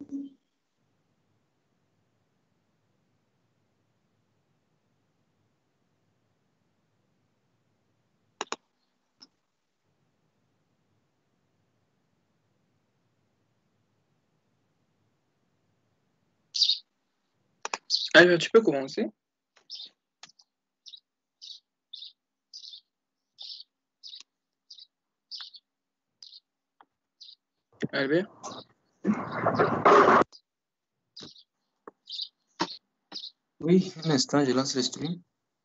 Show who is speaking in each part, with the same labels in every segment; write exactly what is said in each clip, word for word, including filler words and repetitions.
Speaker 1: Alors, tu peux commencer. Albert.
Speaker 2: Oui, un instant, je lance le stream.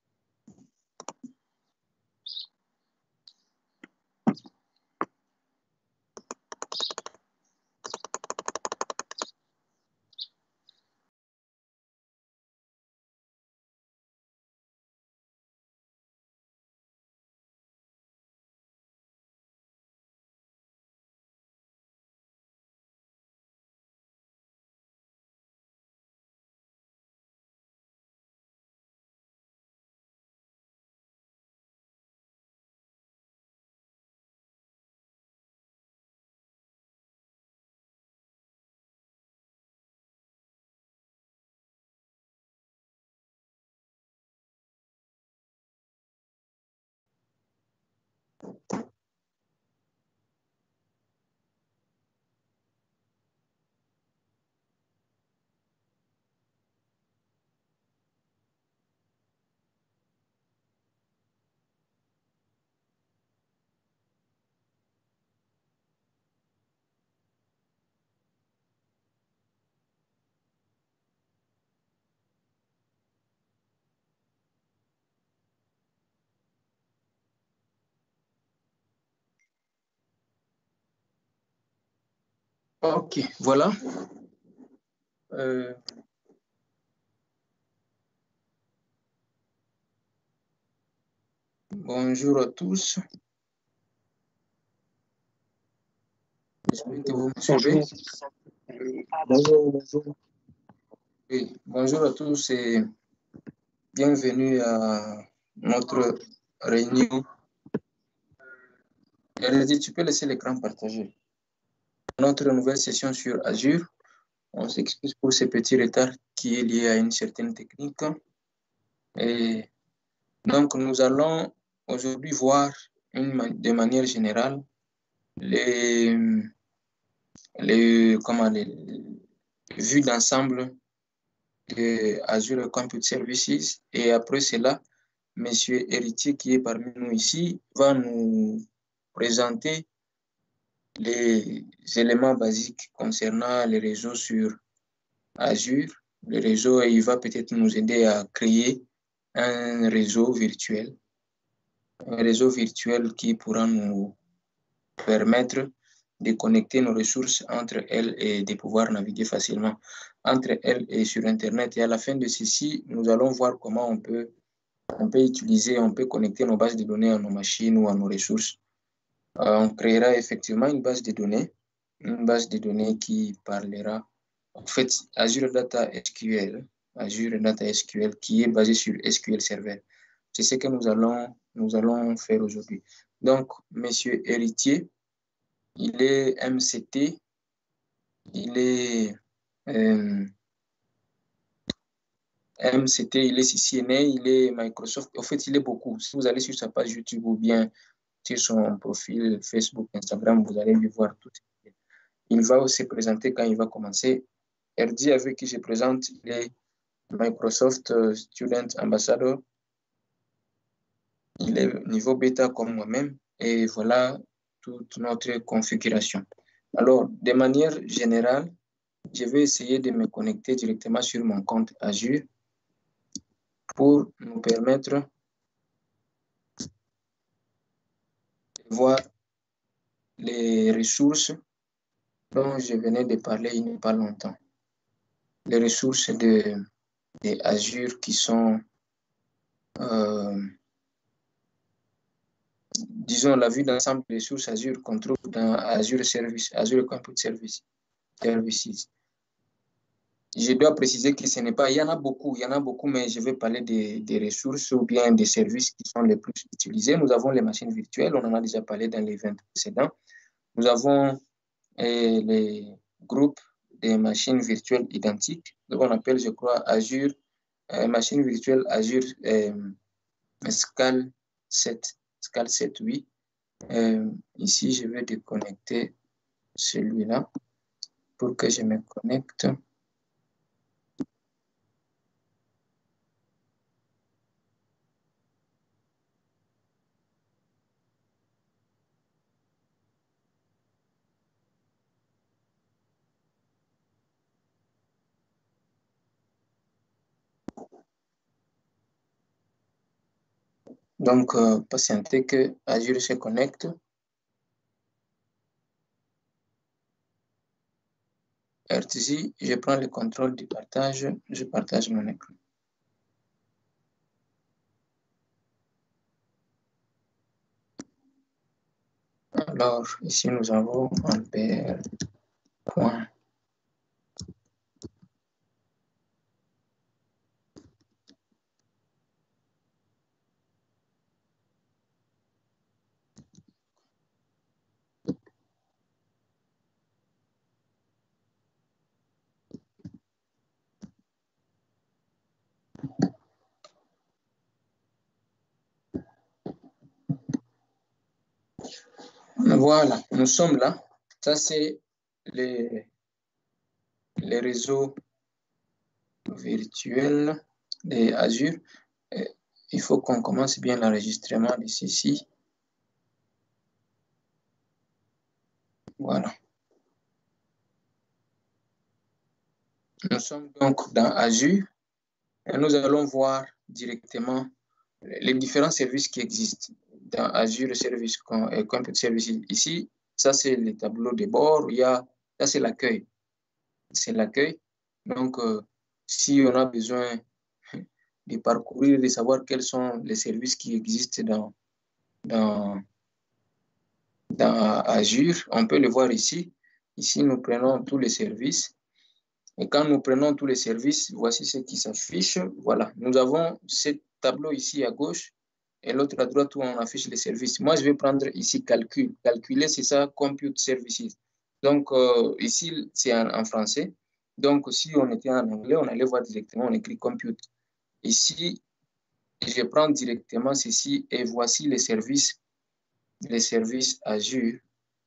Speaker 2: Ok, voilà. Euh, bonjour à tous. J'espère que vous me suivez.
Speaker 3: Bonjour, bonjour.
Speaker 2: Oui, bonjour à tous et bienvenue à notre réunion. Elodie, tu peux laisser l'écran partagé. Notre nouvelle session sur Azure. On s'excuse pour ce petit retard qui est lié à une certaine technique. Et donc, nous allons aujourd'hui voir une, de manière générale les, les, comment, les, les vues d'ensemble de Azure Compute Services. Et après cela, M. Héritier, qui est parmi nous ici, va nous présenter les éléments basiques concernant les réseaux sur Azure. Le réseau, il va peut-être nous aider à créer un réseau virtuel. Un réseau virtuel qui pourra nous permettre de connecter nos ressources entre elles et de pouvoir naviguer facilement entre elles et sur Internet. Et à la fin de ceci, nous allons voir comment on peut, on peut utiliser, on peut connecter nos bases de données à nos machines ou à nos ressources. Euh, on créera effectivement une base de données, une base de données qui parlera, en fait, Azure Data S Q L, Azure Data S Q L qui est basée sur S Q L Server. C'est ce que nous allons, nous allons faire aujourd'hui. Donc, Monsieur Héritier, il est M C T, il est euh, M C T, il est C C N A, il est Microsoft. En fait, il est beaucoup. Si vous allez sur sa page YouTube ou bien sur son profil Facebook, Instagram, vous allez lui voir tout. Il va aussi présenter quand il va commencer. R D avec qui je présente, il est Microsoft Student Ambassador. Il est niveau bêta comme moi-même. Et voilà toute notre configuration. Alors, de manière générale, je vais essayer de me connecter directement sur mon compte Azure pour nous permettre de voir les ressources dont je venais de parler il n'y a pas longtemps. Les ressources de, de Azure qui sont, euh, disons, la vue d'ensemble des ressources Azure qu'on trouve dans Azure Service, Azure Compute Service, Services. Je dois préciser que ce n'est pas, il y en a beaucoup, il y en a beaucoup, mais je vais parler des, des ressources ou bien des services qui sont les plus utilisés. Nous avons les machines virtuelles, on en a déjà parlé dans les vingt précédents. Nous avons eh, les groupes des machines virtuelles identiques. Donc, on appelle, je crois, Azure, euh, machine virtuelle Azure euh, Scale sept, Scale sept, oui. Euh, ici, je vais déconnecter celui-là pour que je me connecte. Donc, euh, patientez que Azure se connecte. R T C, je prends le contrôle du partage, je partage mon écran. Alors, ici, nous avons un P R point. Voilà, nous sommes là. Ça, c'est les, les réseaux virtuels de Azure. Et il faut qu'on commence bien l'enregistrement de ceci. Voilà. Nous sommes donc dans Azure et nous allons voir directement les différents services qui existent dans Azure Service et Compute Services. Ici, ça c'est les tableaux de bord. Il y a, ça c'est l'accueil. C'est l'accueil. Donc, euh, si on a besoin de parcourir, de savoir quels sont les services qui existent dans, dans, dans Azure, on peut le voir ici. Ici, nous prenons tous les services. Et quand nous prenons tous les services, voici ce qui s'affiche. Voilà, nous avons ce tableau ici à gauche et l'autre à droite où on affiche les services. Moi, je vais prendre ici calcul. Calculer, c'est ça, compute services. Donc, euh, ici, c'est en, en français. Donc, si on était en anglais, on allait voir directement, on écrit compute. Ici, je prends directement ceci et voici les services, les services Azure.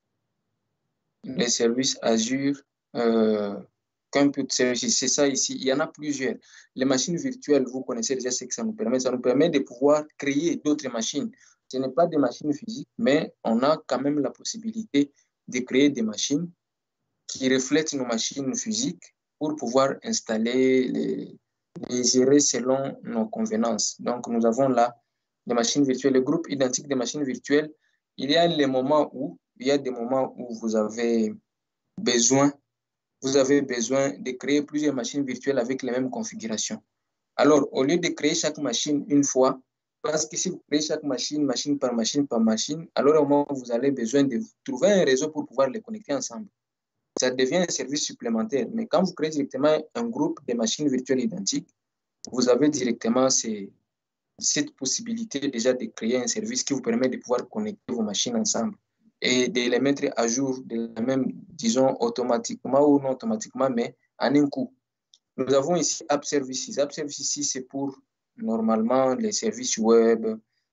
Speaker 2: Les services Azure euh, Compute Services, c'est ça ici. Il y en a plusieurs. Les machines virtuelles, vous connaissez déjà ce que ça nous permet. Ça nous permet de pouvoir créer d'autres machines. Ce n'est pas des machines physiques, mais on a quand même la possibilité de créer des machines qui reflètent nos machines physiques pour pouvoir installer, les, les gérer selon nos convenances. Donc, nous avons là des machines virtuelles, le groupe identique des machines virtuelles. Il y a les moments où, il y a des moments où vous avez besoin, vous avez besoin de créer plusieurs machines virtuelles avec les mêmes configurations. Alors, au lieu de créer chaque machine une fois, parce que si vous créez chaque machine, machine par machine par machine, alors au moment où vous avez besoin de trouver un réseau pour pouvoir les connecter ensemble. Ça devient un service supplémentaire. Mais quand vous créez directement un groupe de machines virtuelles identiques, vous avez directement ces, cette possibilité déjà de créer un service qui vous permet de pouvoir connecter vos machines ensemble et de les mettre à jour de la même, disons, automatiquement ou non automatiquement, mais en un coup. Nous avons ici App Services. App Services ici, c'est pour normalement les services web,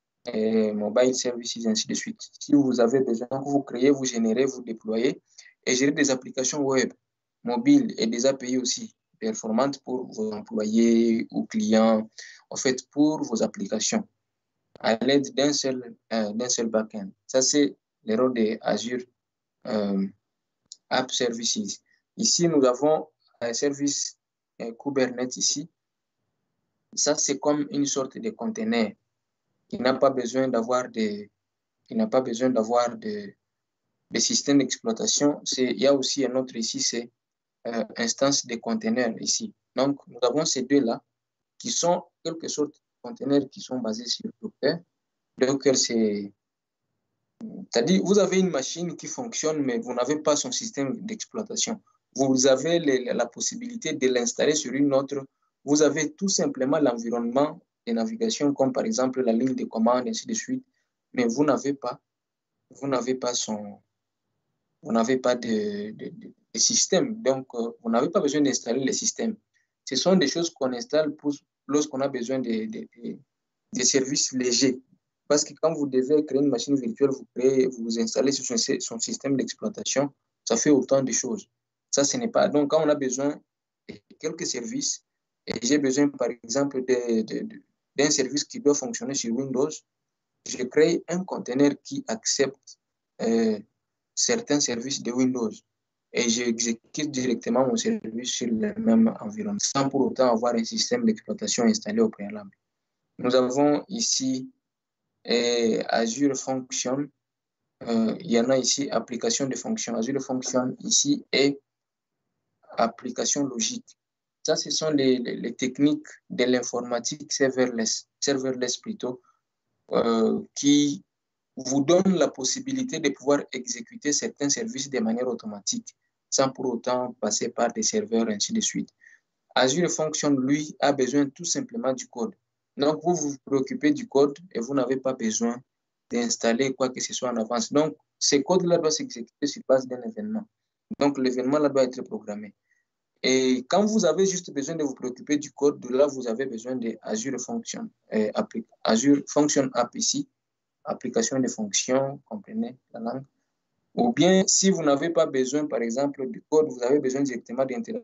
Speaker 2: et mobile services, ainsi de suite. Si vous avez besoin, vous créez, vous générez, vous déployez et gérer des applications web, mobiles et des A P I aussi performantes pour vos employés ou clients, en fait, pour vos applications à l'aide d'un seul, euh, d'un seul backend. Ça, c'est le rôle de Azure euh, App Services. Ici, nous avons un service euh, Kubernetes ici. Ça, c'est comme une sorte de conteneur. Il n'a pas besoin d'avoir des, il n'a pas besoin d'avoir de, de système d'exploitation. Il y a aussi un autre ici, c'est euh, instance de conteneurs ici. Donc, nous avons ces deux-là qui sont quelque sorte de conteneurs qui sont basés sur Docker. Docker, c'est C'est-à-dire, vous avez une machine qui fonctionne, mais vous n'avez pas son système d'exploitation. Vous avez les, la possibilité de l'installer sur une autre. Vous avez tout simplement l'environnement de navigation, comme par exemple la ligne de commande, ainsi de suite. Mais vous n'avez pas, vous n'avez pas son, vous n'avez pas de, de, de, les systèmes. Donc, euh, vous n'avez pas besoin d'installer les systèmes. Ce sont des choses qu'on installe pour, lorsqu'on a besoin de, de, de, de services légers. Parce que quand vous devez créer une machine virtuelle, vous, créez, vous installez sur son, son système d'exploitation, ça fait autant de choses. Ça, ce n'est pas... Donc, quand on a besoin de quelques services, et j'ai besoin, par exemple, de, de, de, d'un service qui doit fonctionner sur Windows, je crée un conteneur qui accepte euh, certains services de Windows et j'exécute directement mon service sur le même environnement sans pour autant avoir un système d'exploitation installé au préalable. Nous avons ici eh, Azure Function. Euh, il y en a ici application de fonction. Azure Function ici et application logique. Ça, ce sont les, les, les techniques de l'informatique serverless, serverless plutôt, euh, qui vous donne la possibilité de pouvoir exécuter certains services de manière automatique sans pour autant passer par des serveurs, ainsi de suite. Azure Function, lui, a besoin tout simplement du code. Donc, vous vous préoccupez du code et vous n'avez pas besoin d'installer quoi que ce soit en avance. Donc, ces codes-là doivent s'exécuter sur base d'un événement. Donc, l'événement-là doit être programmé. Et quand vous avez juste besoin de vous préoccuper du code, de là, vous avez besoin de Azure Function, euh, Azure Function App ici, application de fonctions, comprenez la langue. Ou bien, si vous n'avez pas besoin, par exemple, du code, vous avez besoin directement d'intégrer.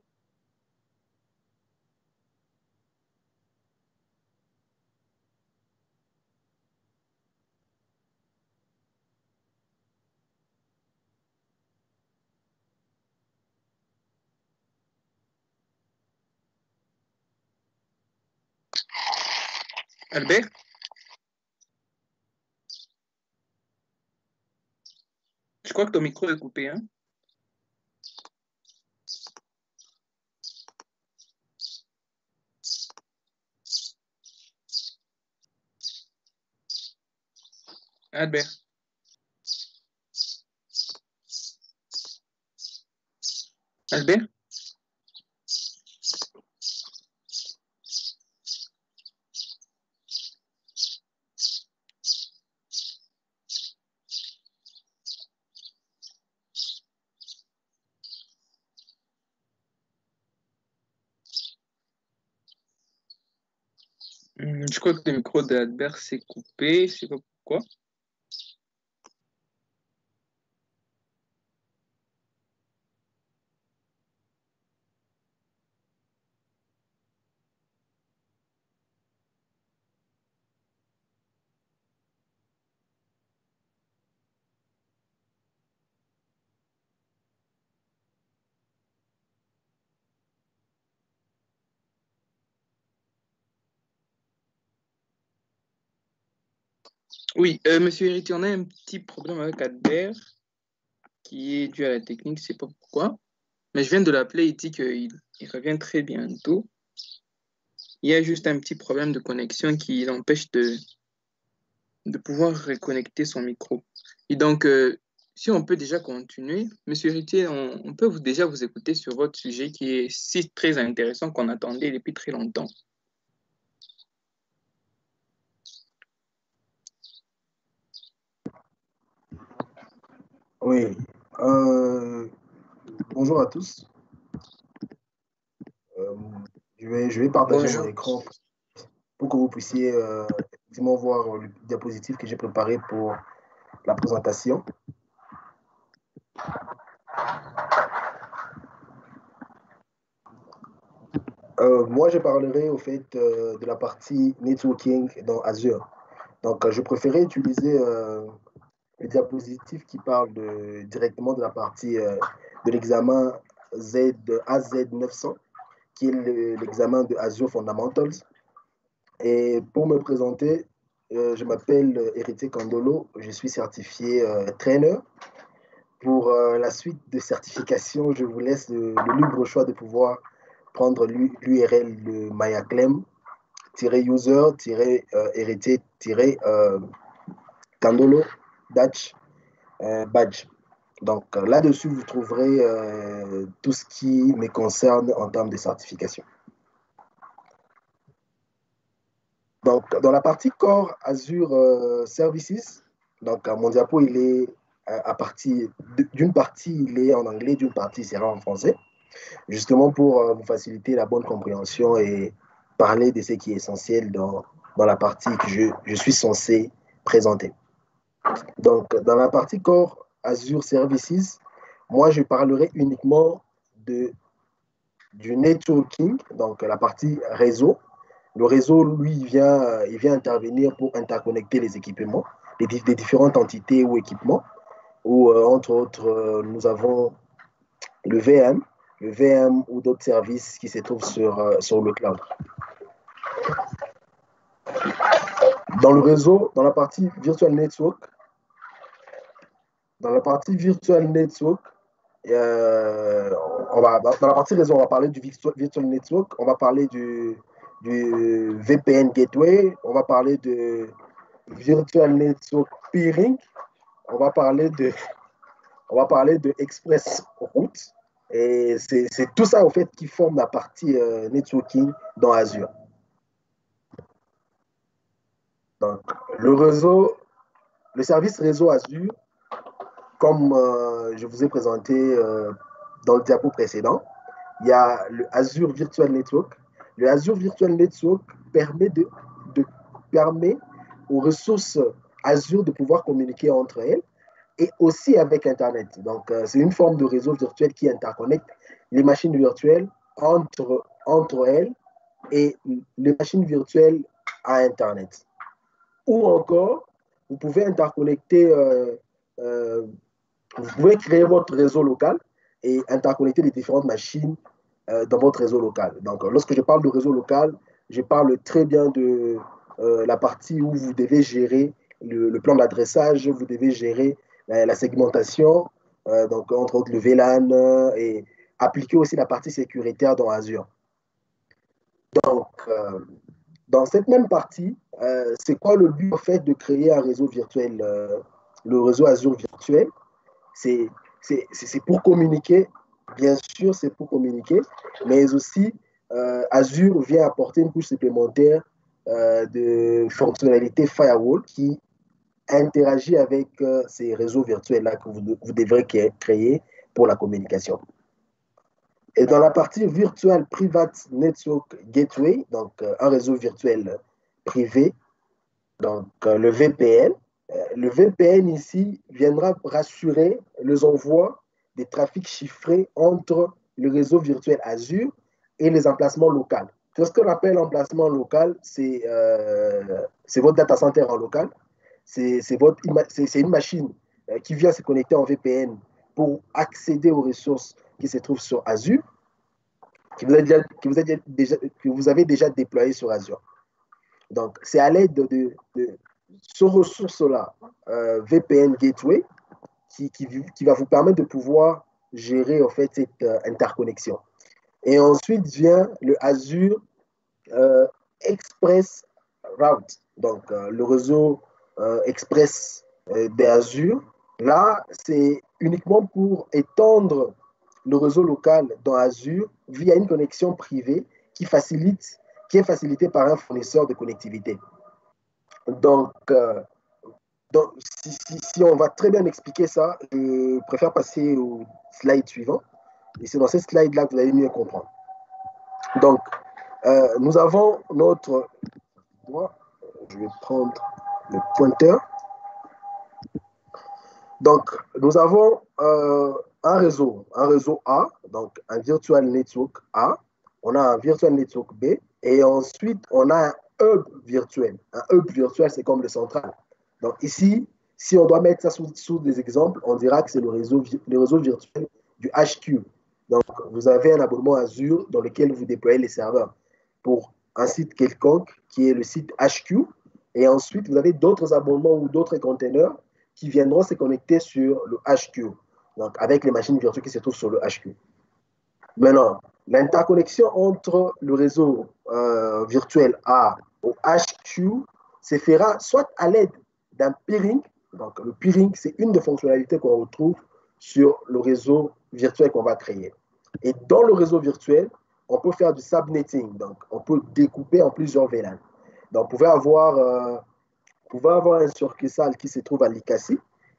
Speaker 1: Albert? Je crois que ton micro est coupé, hein? Albert? Albert? Hum, Je crois que le micro d'Albert s'est coupé, je sais pas pourquoi. Oui, euh, monsieur Héritier, on a un petit problème avec Albert qui est dû à la technique, je sais pas pourquoi. Mais je viens de l'appeler, il dit qu'il il revient très bientôt. Il y a juste un petit problème de connexion qui l'empêche de, de pouvoir reconnecter son micro. Et donc, euh, si on peut déjà continuer, monsieur Héritier, on, on peut vous, déjà vous écouter sur votre sujet qui est si très intéressant qu'on attendait depuis très longtemps.
Speaker 3: Oui. Euh, bonjour à tous. Euh, je vais, je vais partager
Speaker 2: Bonjour.
Speaker 3: mon écran pour que vous puissiez euh, effectivement voir le diapositive que j'ai préparé pour la présentation. Euh, moi, je parlerai au fait euh, de la partie networking dans Azure. Donc, euh, je préférais utiliser euh, le diapositive qui parle de, directement de la partie euh, de l'examen Z, A Z neuf cents, qui est le- l'examen de Azure Fundamentals. Et pour me présenter, euh, je m'appelle Héritier Kandolo, je suis certifié euh, trainer. Pour euh, la suite de certification, je vous laisse le, le libre choix de pouvoir prendre l'U R L de mayaclem-user-kandolo-badge. Donc euh, là-dessus, vous trouverez euh, tout ce qui me concerne en termes de certification. Donc, dans la partie Core Azure euh, Services, donc, mon diapo, il est à, à partir d'une partie, il est en anglais, d'une partie, il sera en français, justement pour euh, vous faciliter la bonne compréhension et parler de ce qui est essentiel dans, dans la partie que je, je suis censé présenter. Donc, dans la partie Core Azure Services, moi, je parlerai uniquement de, du networking, donc la partie réseau. Le réseau, lui, il vient, il vient intervenir pour interconnecter les équipements, les, les différentes entités ou équipements, où, euh, entre autres, euh, nous avons le V M, le V M ou d'autres services qui se trouvent sur, euh, sur le cloud. Dans le réseau, dans la partie Virtual Network, dans la partie Virtual Network, euh, on va, dans la partie réseau, on va parler du Virtual Network, on va parler du, du V P N Gateway, on va parler de Virtual Network Peering, on va parler de, on va parler de Express Route, et c'est tout ça, en fait, qui forme la partie euh, networking dans Azure. Donc, le réseau, le service réseau Azure, comme euh, je vous ai présenté euh, dans le diapo précédent, il y a le Azure Virtual Network. Le Azure Virtual Network permet, de, de, permet aux ressources Azure de pouvoir communiquer entre elles et aussi avec Internet. Donc, euh, c'est une forme de réseau virtuel qui interconnecte les machines virtuelles entre, entre elles et les machines virtuelles à Internet. Ou encore, vous pouvez interconnecter, euh, euh, vous pouvez créer votre réseau local et interconnecter les différentes machines euh, dans votre réseau local. Donc, lorsque je parle de réseau local, je parle très bien de euh, la partie où vous devez gérer le, le plan d'adressage, vous devez gérer la, la segmentation, euh, donc entre autres le V LAN euh, et appliquer aussi la partie sécuritaire dans Azure. Donc, euh, dans cette même partie, euh, c'est quoi le but en fait de créer un réseau virtuel, euh, le réseau Azure virtuel? C'est pour communiquer, bien sûr, c'est pour communiquer, mais aussi euh, Azure vient apporter une couche supplémentaire euh, de fonctionnalités firewall qui interagit avec euh, ces réseaux virtuels-là que vous, vous devrez créer pour la communication. Et dans la partie Virtual Private Network Gateway, donc euh, un réseau virtuel privé, donc euh, le V P N, euh, le V P N ici viendra rassurer les envois des trafics chiffrés entre le réseau virtuel Azure et les emplacements locaux. Ce qu'on appelle emplacement local, c'est euh, votre data center en local, c'est une machine euh, qui vient se connecter en V P N pour accéder aux ressources qui se trouvent sur Azure, que vous avez déjà, que vous avez déjà, que vous avez déjà déployé sur Azure. Donc, c'est à l'aide de, de, de ce ressource-là, euh, V P N Gateway, qui, qui, qui va vous permettre de pouvoir gérer en fait cette euh, interconnexion. Et ensuite vient le Azure euh, Express Route, donc euh, le réseau euh, Express euh, d'Azure. Là, c'est uniquement pour étendre le réseau local dans Azure via une connexion privée qui facilite, qui est facilitée par un fournisseur de connectivité. Donc, euh, donc si, si, si on va très bien expliquer ça, je préfère passer au slide suivant. Et c'est dans ce slide-là que vous allez mieux comprendre. Donc, euh, nous avons notre... Je vais prendre le pointeur. Donc, nous avons euh, un réseau, un réseau A, donc un Virtual Network A. On a un Virtual Network B. Et ensuite, on a un hub virtuel. Un hub virtuel, c'est comme le central. Donc, ici, si on doit mettre ça sous, sous des exemples, on dira que c'est le réseau, le réseau virtuel du H Q. Donc, vous avez un abonnement Azure dans lequel vous déployez les serveurs pour un site quelconque qui est le site H Q. Et ensuite, vous avez d'autres abonnements ou d'autres containers qui viendront se connecter sur le H Q, donc avec les machines virtuelles qui se trouvent sur le H Q. Maintenant, l'interconnexion entre le réseau euh, virtuel A au H Q se fera soit à l'aide d'un peering. Donc, le peering, c'est une des fonctionnalités qu'on retrouve sur le réseau virtuel qu'on va créer. Et dans le réseau virtuel, on peut faire du subnetting. Donc, on peut découper en plusieurs V LAN. Donc, vous pouvez avoir, euh, vous pouvez avoir un succursale qui se trouve à Likasi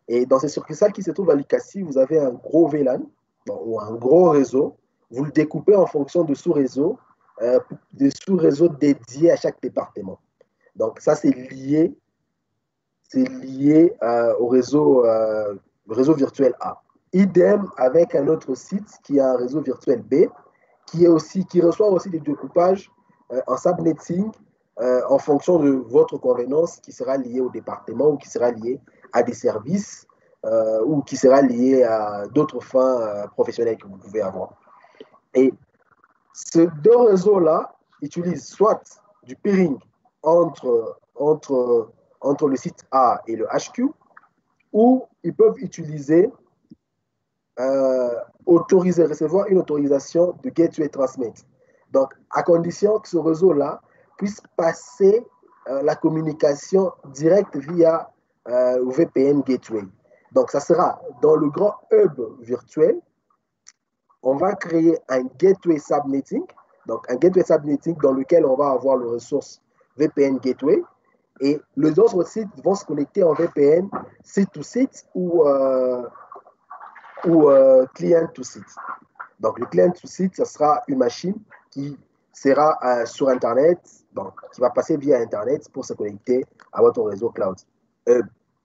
Speaker 3: Et dans ces succursales qui se trouvent à l'ICASSI, vous avez un gros V LAN, bon, ou un gros réseau. Vous le découpez en fonction de sous-réseaux, euh, des sous-réseaux dédiés à chaque département. Donc ça, c'est lié, c'est lié euh, au réseau, euh, réseau virtuel A. Idem avec un autre site qui a un réseau virtuel B, qui, est aussi, qui reçoit aussi des découpages euh, en subnetting euh, en fonction de votre convenance qui sera liée au département ou qui sera liée à des services euh, ou qui sera liée à d'autres fins euh, professionnelles que vous pouvez avoir. Et ces deux réseaux-là utilisent soit du peering entre, entre, entre le site A et le H Q, ou ils peuvent utiliser, euh, autoriser, recevoir une autorisation de Gateway Transmit. Donc, à condition que ce réseau-là puisse passer euh, la communication directe via euh, V P N Gateway. Donc, ça sera dans le grand hub virtuel. On va créer un Gateway Subnetting, donc un Gateway Subnetting dans lequel on va avoir le ressource V P N Gateway. Et les autres sites vont se connecter en V P N site to site ou, euh, ou euh, client to site. Donc, le client to site, ce sera une machine qui sera euh, sur Internet, donc qui va passer via Internet pour se connecter à votre réseau cloud. Euh,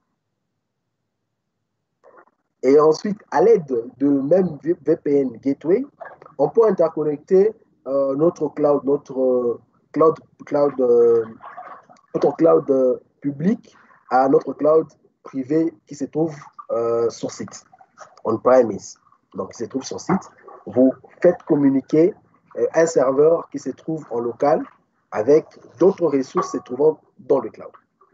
Speaker 3: et ensuite, à l'aide de même V P N Gateway, on peut interconnecter euh, notre cloud, notre cloud, cloud, euh, notre cloud euh, public à notre cloud privé qui se trouve euh, sur site, on-premise. Donc, qui se trouve sur site. Vous faites communiquer euh, un serveur qui se trouve en local avec d'autres ressources se trouvant dans le cloud.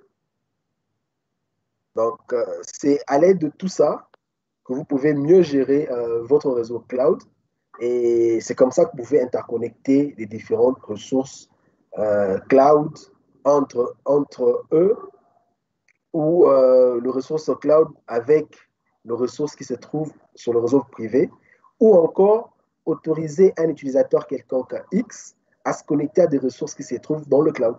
Speaker 3: Donc, euh, c'est à l'aide de tout ça que vous pouvez mieux gérer euh, votre réseau cloud. Et c'est comme ça que vous pouvez interconnecter les différentes ressources euh, cloud entre, entre eux, ou euh, le ressource cloud avec le ressource qui se trouve sur le réseau privé, ou encore autoriser un utilisateur quelconque X à se connecter à des ressources qui se trouvent dans le cloud.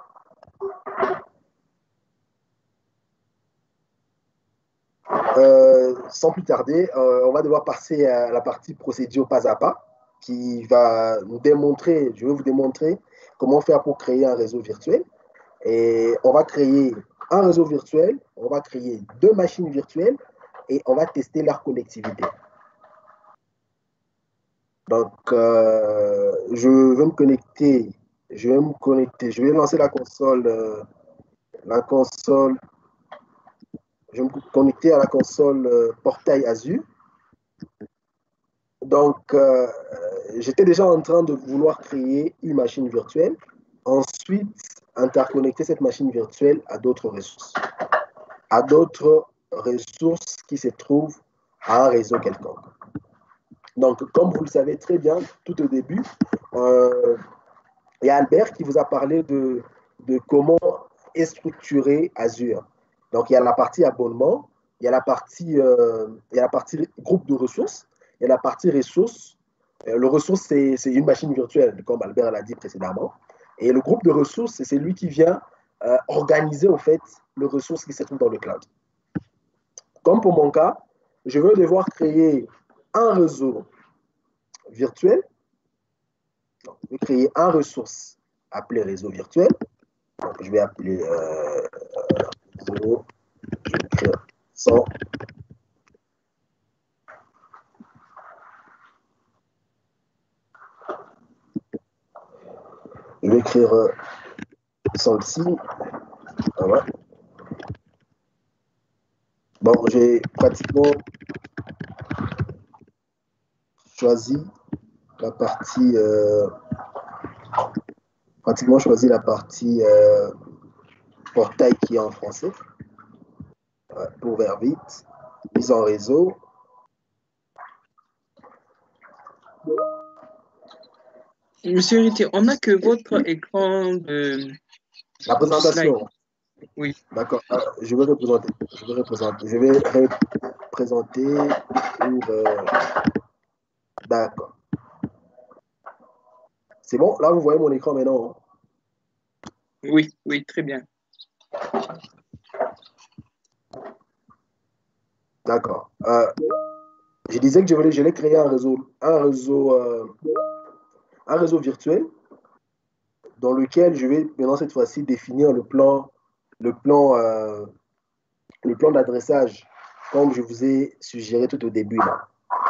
Speaker 3: Euh, sans plus tarder, euh, on va devoir passer à la partie procédure pas à pas, qui va nous démontrer, je vais vous démontrer comment faire pour créer un réseau virtuel. Et on va créer un réseau virtuel, on va créer deux machines virtuelles et on va tester leur connectivité. Donc, euh, je vais me connecter, je vais me connecter, je vais lancer la console, euh, la console, je vais me connecter à la console euh, Portail Azure. Donc, euh, j'étais déjà en train de vouloir créer une machine virtuelle. Ensuite, interconnecter cette machine virtuelle à d'autres ressources. À d'autres ressources qui se trouvent à un réseau quelconque. Donc, comme vous le savez très bien, tout au début, euh, il y a Albert qui vous a parlé de, de comment est structuré Azure. Donc, il y a la partie abonnement, il y a la partie, euh, il y a la partie groupe de ressources, il y a la partie ressources. Euh, le ressource, c'est une machine virtuelle, comme Albert l'a dit précédemment. Et le groupe de ressources, c'est celui qui vient euh, organiser, au fait, les ressources qui se trouvent dans le cloud. Comme pour mon cas, je vais devoir créer un réseau virtuel. Donc, je vais créer un ressource appelé réseau virtuel. Donc, je vais appeler euh, réseau, je vais écrire cent. Je vais écrire euh, cent-ci. Voilà. Bon, j'ai pratiquement choisi la partie, euh, pratiquement choisi la partie euh, portail qui est en français. Ouais, pour vers vite, mise en réseau.
Speaker 1: Monsieur Héritier, on n'a que votre écran de...
Speaker 3: La présentation.
Speaker 1: Oui.
Speaker 3: D'accord. Je vais représenter. Je vais représenter. Je vais représenter pour. Euh... D'accord. C'est bon. Là, vous voyez mon écran maintenant.
Speaker 1: Oui, oui, très bien.
Speaker 3: D'accord. Euh, je disais que je voulais, j'allais créer un réseau, un réseau, euh, un réseau virtuel dans lequel je vais maintenant cette fois-ci définir le plan, le plan, euh, le plan d'adressage, comme je vous ai suggéré tout au début là.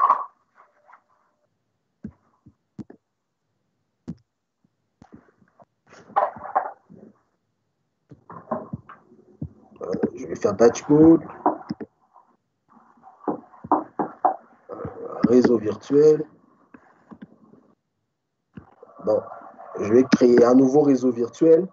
Speaker 3: Euh, je vais faire dashboard, réseau virtuel. Bon, je vais créer un nouveau réseau virtuel.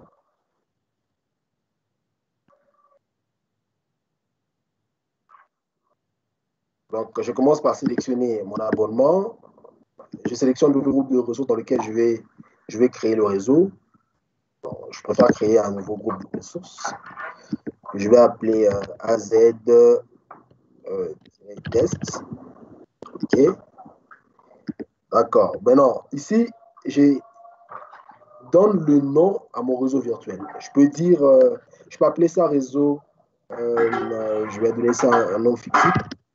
Speaker 3: Donc, je commence par sélectionner mon abonnement. Je sélectionne le groupe de ressources dans lequel je vais, je vais créer le réseau. Bon, je préfère créer un nouveau groupe de ressources. Je vais appeler euh, A Z euh, test. OK. D'accord. Maintenant, ici, j'ai donne le nom à mon réseau virtuel. Je peux dire, euh, je peux appeler ça réseau, euh, euh, je vais donner ça un, un nom fictif,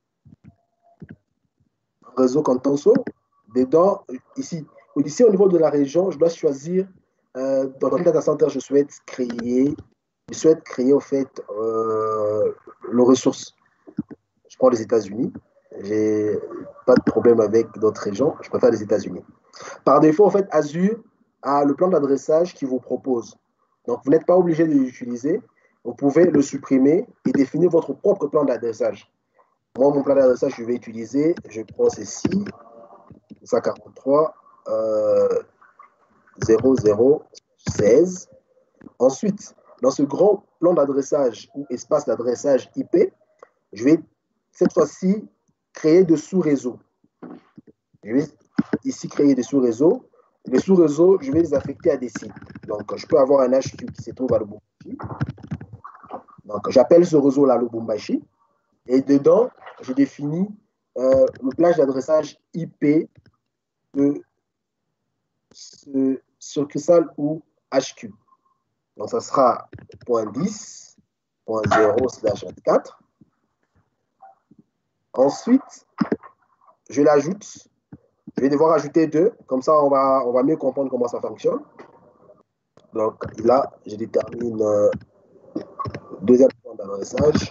Speaker 3: réseau Contenso. Dedans, ici, ici, au niveau de la région, je dois choisir euh, dans quel data center je souhaite créer. Je souhaite créer, au fait, euh, le ressource. Je prends les États-Unis. J'ai pas de problème avec d'autres régions. Je préfère les États-Unis. Par défaut, en fait, Azure a le plan d'adressage qui vous propose. Donc, vous n'êtes pas obligé de l'utiliser. Vous pouvez le supprimer et définir votre propre plan d'adressage. Moi, mon plan d'adressage, je vais utiliser, je prends ceci, cent quarante-trois, euh, zéro zéro seize. Ensuite, dans ce grand plan d'adressage ou espace d'adressage I P, je vais cette fois-ci créer de sous-réseaux. Je vais ici créer des sous-réseaux. Les sous-réseaux, je vais les affecter à des sites. Donc, je peux avoir un H Q qui se trouve à Lubumbashi. Donc, j'appelle ce réseau-là Lubumbashi. Et dedans, je définis euh, le plage d'adressage I P de ce succursale ou H Q. Donc, ça sera point dix, point zéro slash vingt-quatre. Ensuite, je l'ajoute. Je vais devoir ajouter deux. Comme ça, on va, on va mieux comprendre comment ça fonctionne. Donc là, je détermine euh, deuxième point d'adressage.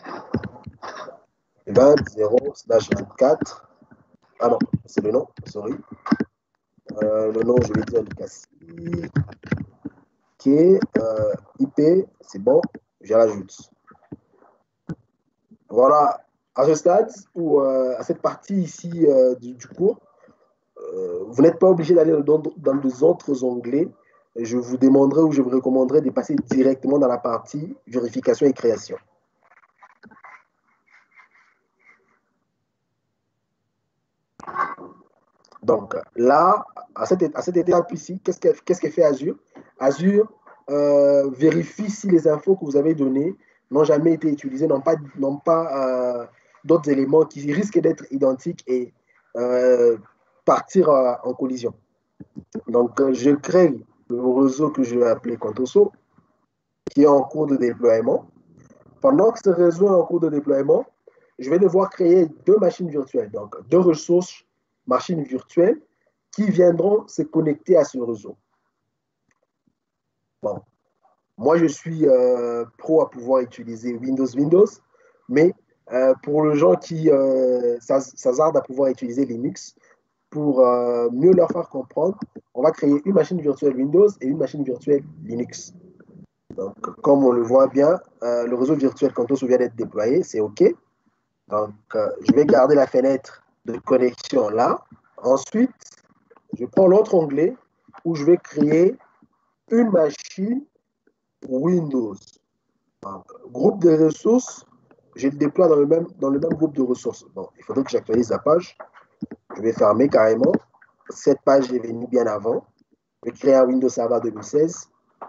Speaker 3: vingt, zéro, slash vingt-quatre. Ah non, c'est le nom, sorry. Euh, le nom, je vais dire Lucas. Ok, euh, I P, c'est bon, je rajoute. Voilà, à ce stade, ou euh, à cette partie ici euh, du, du cours, euh, vous n'êtes pas obligé d'aller dans, dans des autres onglets. Je vous demanderai ou je vous recommanderai de passer directement dans la partie vérification et création. Donc là, à cette, à cette étape ici, qu'est-ce que qu'est-ce que fait Azure? Azure euh, vérifie si les infos que vous avez données n'ont jamais été utilisées, n'ont pas, n'ont pas euh, d'autres éléments qui risquent d'être identiques et euh, partir euh, en collision. Donc, euh, je crée le réseau que je vais appeler Contoso, qui est en cours de déploiement. Pendant que ce réseau est en cours de déploiement, je vais devoir créer deux machines virtuelles, donc deux ressources machines virtuelles qui viendront se connecter à ce réseau. Bon, moi je suis euh, pro à pouvoir utiliser Windows Windows, mais euh, pour les gens qui euh, s'hasardent à pouvoir utiliser Linux, pour euh, mieux leur faire comprendre, on va créer une machine virtuelle Windows et une machine virtuelle Linux. Donc, comme on le voit bien, euh, le réseau virtuel, quand on se vient d'être déployé, c'est OK. Donc, euh, je vais garder la fenêtre de connexion là. Ensuite, je prends l'autre onglet où je vais créer une machine Windows. Donc, groupe de ressources, je le déploie dans le même, dans le même groupe de ressources. Bon, il faudrait que j'actualise la page. Je vais fermer carrément. Cette page est venue bien avant. Je vais créer un Windows Server deux mille seize.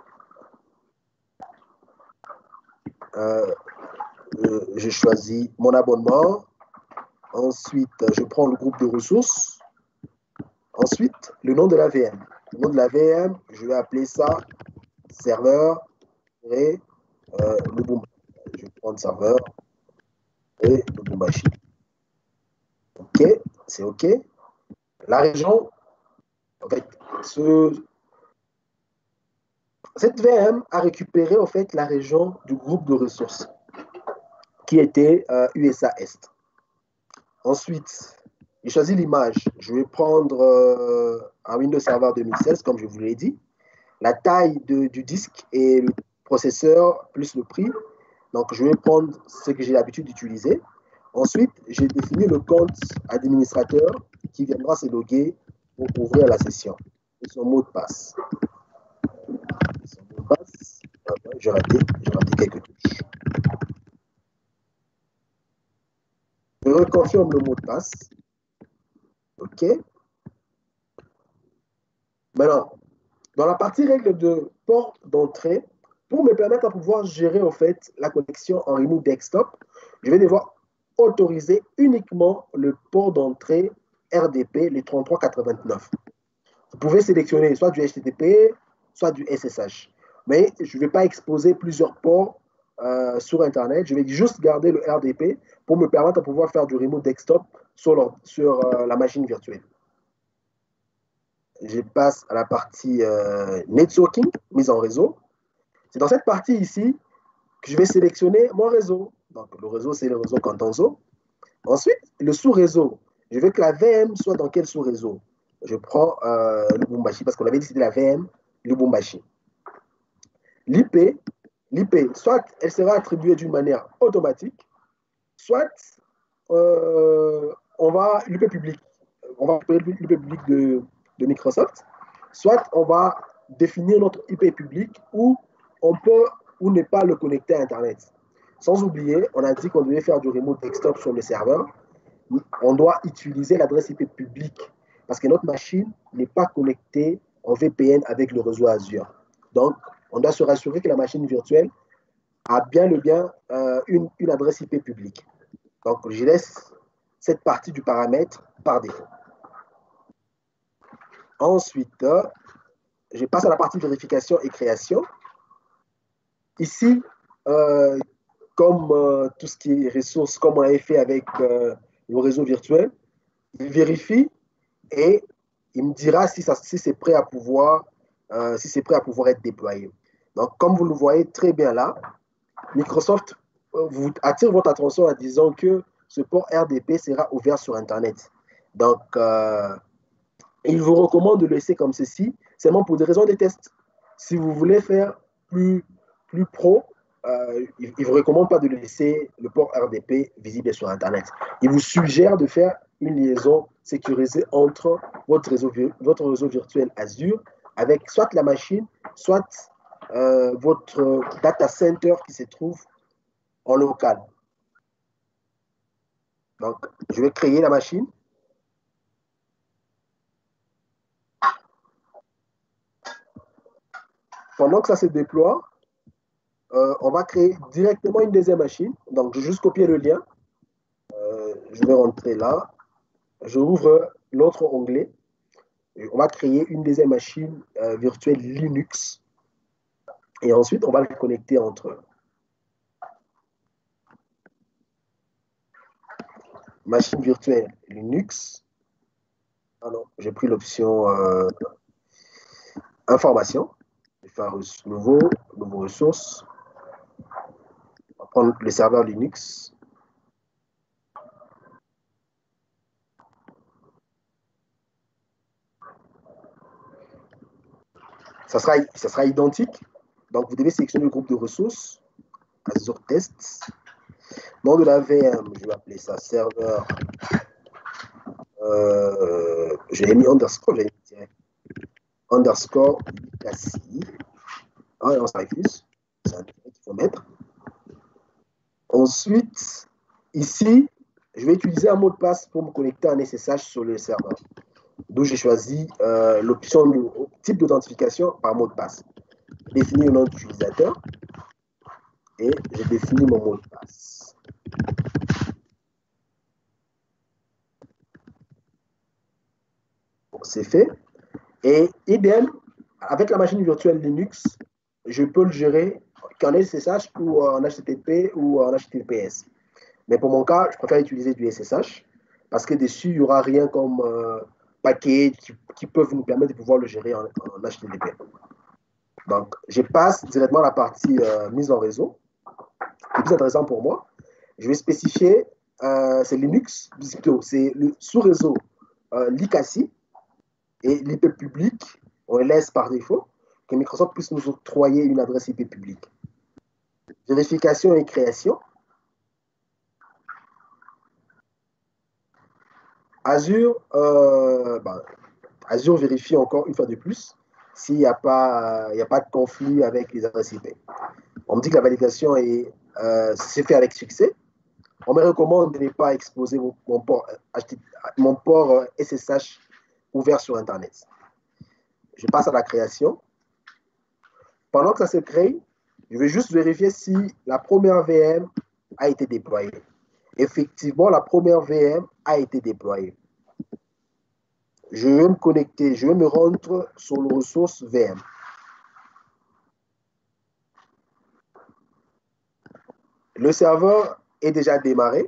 Speaker 3: Euh, euh, je choisis mon abonnement. Ensuite, je prends le groupe de ressources. Ensuite, le nom de la V M. Le nom de la V M, je vais appeler ça serveur et euh, le boom. Je vais prendre serveur. et Lubumbashi. OK, c'est OK. La région, en fait, ce, cette V M a récupéré en fait la région du groupe de ressources qui était euh, U S A Est. Ensuite, j'ai choisi l'image. Je vais prendre euh, un Windows Server deux mille seize, comme je vous l'ai dit. La taille de, du disque et le processeur plus le prix. Donc, je vais prendre ce que j'ai l'habitude d'utiliser. Ensuite, j'ai défini le compte administrateur qui viendra se loguer pour ouvrir la session. Et son mot de passe. Son mot de passe, j'ai raté, j'ai raté quelques touches. Je reconfirme le mot de passe. OK. Maintenant, dans la partie règles de port d'entrée, pour me permettre de pouvoir gérer en fait la connexion en remote desktop, je vais devoir autoriser uniquement le port d'entrée R D P, le trente-trois quatre-vingt-neuf. Vous pouvez sélectionner soit du H T T P, soit du S S H. Mais je ne vais pas exposer plusieurs ports euh, sur Internet. Je vais juste garder le R D P pour me permettre de pouvoir faire du remote desktop sur, leur, sur euh, la machine virtuelle. Je passe à la partie euh, networking, mise en réseau. C'est dans cette partie ici que je vais sélectionner mon réseau. Donc, le réseau, c'est le réseau Cantonzo. Ensuite, le sous-réseau. Je veux que la V M soit dans quel sous-réseau? Je prends euh, Lubumbashi parce qu'on avait dit que c'était la V M Lubumbashi. L'I P, l'I P, soit elle sera attribuée d'une manière automatique, soit euh, on va l'I P public, on va créer l'I P public de, de Microsoft, soit on va définir notre I P public où on peut ou ne pas le connecter à Internet. Sans oublier, on a dit qu'on devait faire du remote desktop sur le serveur. On doit utiliser l'adresse I P publique parce que notre machine n'est pas connectée en V P N avec le réseau Azure. Donc, on doit se rassurer que la machine virtuelle a bien le bien euh, une, une adresse I P publique. Donc, je laisse cette partie du paramètre par défaut. Ensuite, euh, je passe à la partie vérification et création. Ici, euh, comme euh, tout ce qui est ressources, comme on avait fait avec euh, le réseau virtuel, il vérifie et il me dira si, ça, si c'est prêt à pouvoir, euh, si c'est prêt à pouvoir être déployé. Donc, comme vous le voyez très bien là, Microsoft vous attire votre attention en disant que ce port R D P sera ouvert sur Internet. Donc, euh, il vous recommande de le laisser comme ceci, seulement pour des raisons de test. Si vous voulez faire plus, plus pro, euh, il ne vous recommande pas de laisser le port R D P visible sur Internet. Il vous suggère de faire une liaison sécurisée entre votre réseau, votre réseau virtuel Azure avec soit la machine, soit euh, votre data center qui se trouve en local. Donc, je vais créer la machine. Pendant que ça se déploie, euh, on va créer directement une deuxième machine. Donc, je vais juste copier le lien. Euh, je vais rentrer là. Je ouvre l'autre onglet. Et on va créer une deuxième machine euh, virtuelle Linux. Et ensuite, on va les connecter entre eux. Machine virtuelle Linux. Ah non, j'ai pris l'option euh, information. Je vais faire nouveau, nouveau ressource. On va prendre le serveur Linux. Ça sera, ça sera identique. Donc, vous devez sélectionner le groupe de ressources. Azure Test. Nom de la V M, je vais appeler ça serveur. Euh, j'ai mis underscore, j'ai mis underscore Cassie. Ah non, ça refuse. C'est un truc qu'il faut mettre. Ensuite, ici, je vais utiliser un mot de passe pour me connecter en S S H sur le serveur. D'où j'ai choisi euh, l'option de type d'authentification par mot de passe. Je définis le nom d'utilisateur et je définis mon mot de passe. Bon, c'est fait. Et idem, avec la machine virtuelle Linux, je peux le gérer qu'en S S H ou en H T T P ou en H T T P S. Mais pour mon cas, je préfère utiliser du S S H parce que dessus, il n'y aura rien comme euh, paquet qui, qui peuvent nous permettre de pouvoir le gérer en, en H T T P. Donc, je passe directement à la partie euh, mise en réseau. Le plus intéressant pour moi, je vais spécifier, euh, c'est Linux, c'est le sous-réseau euh, L I C A S I et l'I P public, on le laisse par défaut, que Microsoft puisse nous octroyer une adresse I P publique. Vérification et création. Azure, euh, bah, Azure vérifie encore une fois de plus s'il n'y a, a pas de conflit avec les adresses I P. On me dit que la validation est, euh, s'est faite avec succès. On me recommande de ne pas exposer mon, mon port, mon port S S H ouvert sur Internet. Je passe à la création. Pendant que ça se crée, je vais juste vérifier si la première V M a été déployée. Effectivement, la première V M a été déployée. Je vais me connecter, je vais me rendre sur le ressource V M. Le serveur est déjà démarré.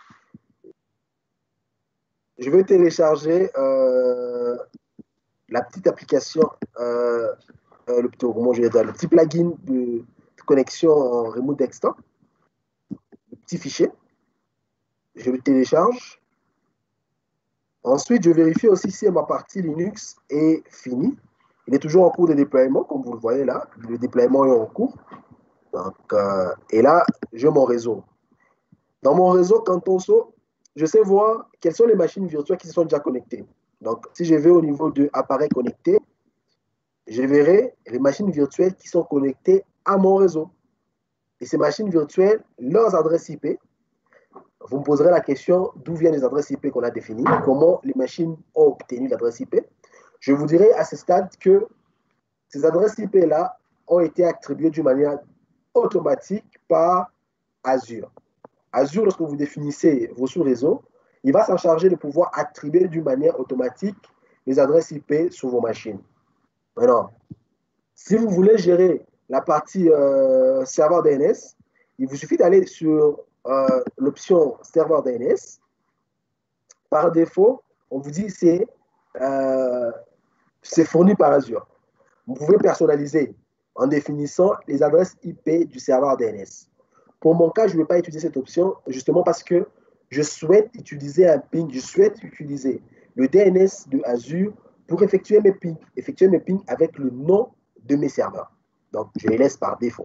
Speaker 3: Je vais télécharger euh, la petite application, euh, euh, le, comment je vais dire, le petit plugin de, de connexion en remote desktop, le petit fichier. Je le télécharge. Ensuite, je vérifie aussi si ma partie Linux est finie. Il est toujours en cours de déploiement, comme vous le voyez là. Le déploiement est en cours. Donc, euh, et là, j'ai mon réseau. Dans mon réseau Cantonso, je sais voir quelles sont les machines virtuelles qui se sont déjà connectées. Donc, si je vais au niveau de appareils connectés, je verrai les machines virtuelles qui sont connectées à mon réseau. Et ces machines virtuelles, leurs adresses I P, vous me poserez la question d'où viennent les adresses I P qu'on a définies, comment les machines ont obtenu l'adresse I P. Je vous dirai à ce stade que ces adresses I P-là ont été attribuées d'une manière automatique par Azure. Azure, lorsque vous définissez vos sous-réseaux, il va s'en charger de pouvoir attribuer d'une manière automatique les adresses I P sur vos machines. Maintenant, si vous voulez gérer la partie euh, serveur D N S, il vous suffit d'aller sur euh, l'option serveur D N S. Par défaut, on vous dit c'est euh, c'est fourni par Azure. Vous pouvez personnaliser en définissant les adresses I P du serveur D N S. Pour mon cas, je ne vais pas utiliser cette option justement parce que je souhaite utiliser un ping, je souhaite utiliser le D N S de Azure pour effectuer mes pings, effectuer mes pings avec le nom de mes serveurs. Donc, je les laisse par défaut.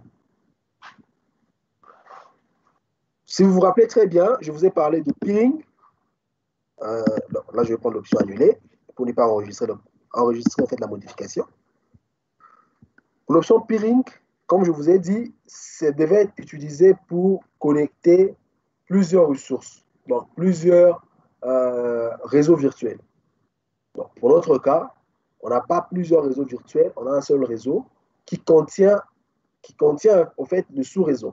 Speaker 3: Si vous vous rappelez très bien, je vous ai parlé de peering. Euh, là, je vais prendre l'option annuler pour ne pas enregistrer, enregistrer en fait, la modification. L'option peering, comme je vous ai dit, ça devait être utilisé pour connecter plusieurs ressources, donc plusieurs euh, réseaux virtuels. Donc, pour notre cas, on n'a pas plusieurs réseaux virtuels, on a un seul réseau qui contient, qui contient en fait le sous-réseau.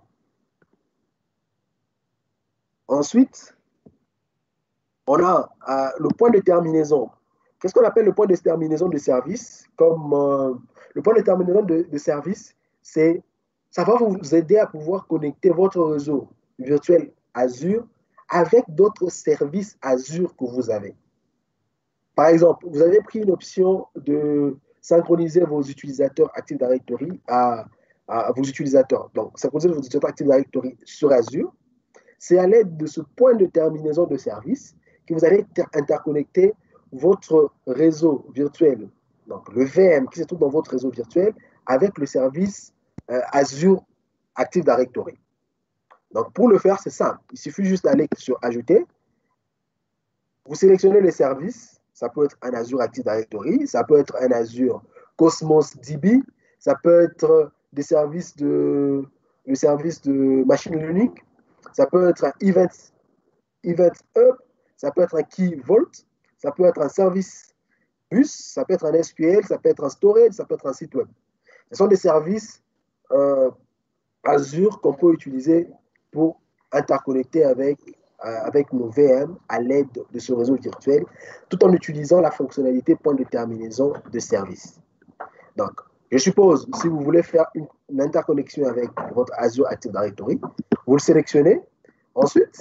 Speaker 3: Ensuite, on a euh, le point de terminaison. Qu'est-ce qu'on appelle le point de terminaison de service? Comme euh, le point de terminaison de, de service, c'est ça va vous aider à pouvoir connecter votre réseau virtuel Azure avec d'autres services Azure que vous avez. Par exemple, vous avez pris une option de synchroniser vos utilisateurs Active Directory à, à vos utilisateurs. Donc, synchroniser vos utilisateurs Active Directory sur Azure. C'est à l'aide de ce point de terminaison de service que vous allez interconnecter votre réseau virtuel, donc le V M qui se trouve dans votre réseau virtuel, avec le service euh, Azure Active Directory. Donc, pour le faire, c'est simple. Il suffit juste d'aller sur Ajouter. Vous sélectionnez les services. Ça peut être un Azure Active Directory, ça peut être un Azure Cosmos D B, ça peut être des services de, le service de machine learning, ça peut être un Event, event Hub, ça peut être un Key Vault, ça peut être un service bus, ça peut être un S Q L, ça peut être un storage, ça peut être un site web. Ce sont des services euh, Azure qu'on peut utiliser pour interconnecter avec avec nos V M à l'aide de ce réseau virtuel, tout en utilisant la fonctionnalité point de terminaison de service. Donc, je suppose, si vous voulez faire une, une interconnexion avec votre Azure Active Directory, vous le sélectionnez. Ensuite,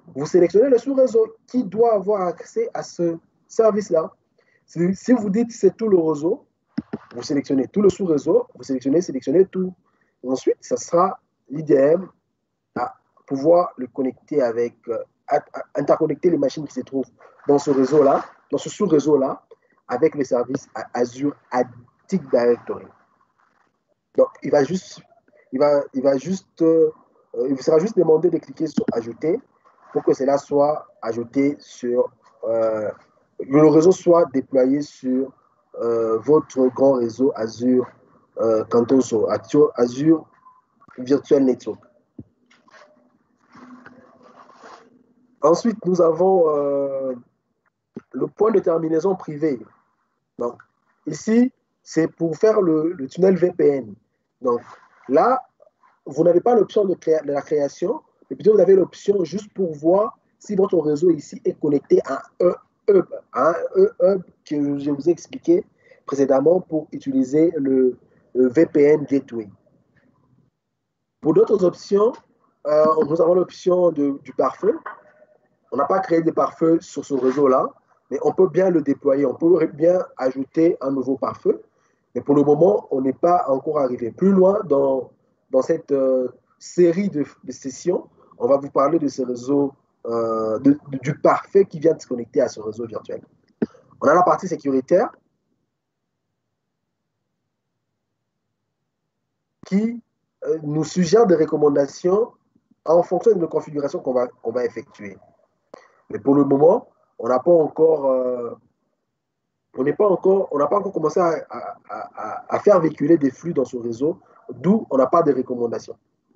Speaker 3: vous sélectionnez le sous-réseau qui doit avoir accès à ce service-là. Si, si vous dites c'est tout le réseau, vous sélectionnez tout le sous-réseau, vous sélectionnez, sélectionnez tout. Ensuite, ça sera l'I D M à pouvoir le connecter avec, euh, interconnecter les machines qui se trouvent dans ce réseau-là, dans ce sous-réseau-là, avec le service Azure Active Directory. Donc, il va juste, il va, il va juste, euh, il vous sera juste demandé de cliquer sur Ajouter pour que cela soit ajouté sur, euh, le réseau soit déployé sur euh, votre grand réseau Azure euh, Cantoso, Azure Virtual Network. Ensuite, nous avons euh, le point de terminaison privé. Donc, ici, c'est pour faire le, le tunnel V P N. Donc, là, vous n'avez pas l'option de, de la création, mais plutôt vous avez l'option juste pour voir si votre réseau ici est connecté à un hub, à un hub que je vous ai expliqué précédemment pour utiliser le, le V P N Gateway. Pour d'autres options, euh, nous avons l'option du pare-feu. On n'a pas créé de pare-feu sur ce réseau-là, mais on peut bien le déployer. On peut bien ajouter un nouveau pare-feu. Mais pour le moment, on n'est pas encore arrivé. Plus loin dans, dans cette euh, série de, de sessions, on va vous parler de ce réseau, euh, de, de, du pare-feu qui vient de se connecter à ce réseau virtuel. On a la partie sécuritaire qui euh, nous suggère des recommandations en fonction de nos configurations qu'on va, qu'on va effectuer. Mais pour le moment, on n'a pas encore, euh, on n'est pas encore, on n'a pas encore commencé à, à, à, à faire véhiculer des flux dans ce réseau, d'où on n'a pas de recommandations.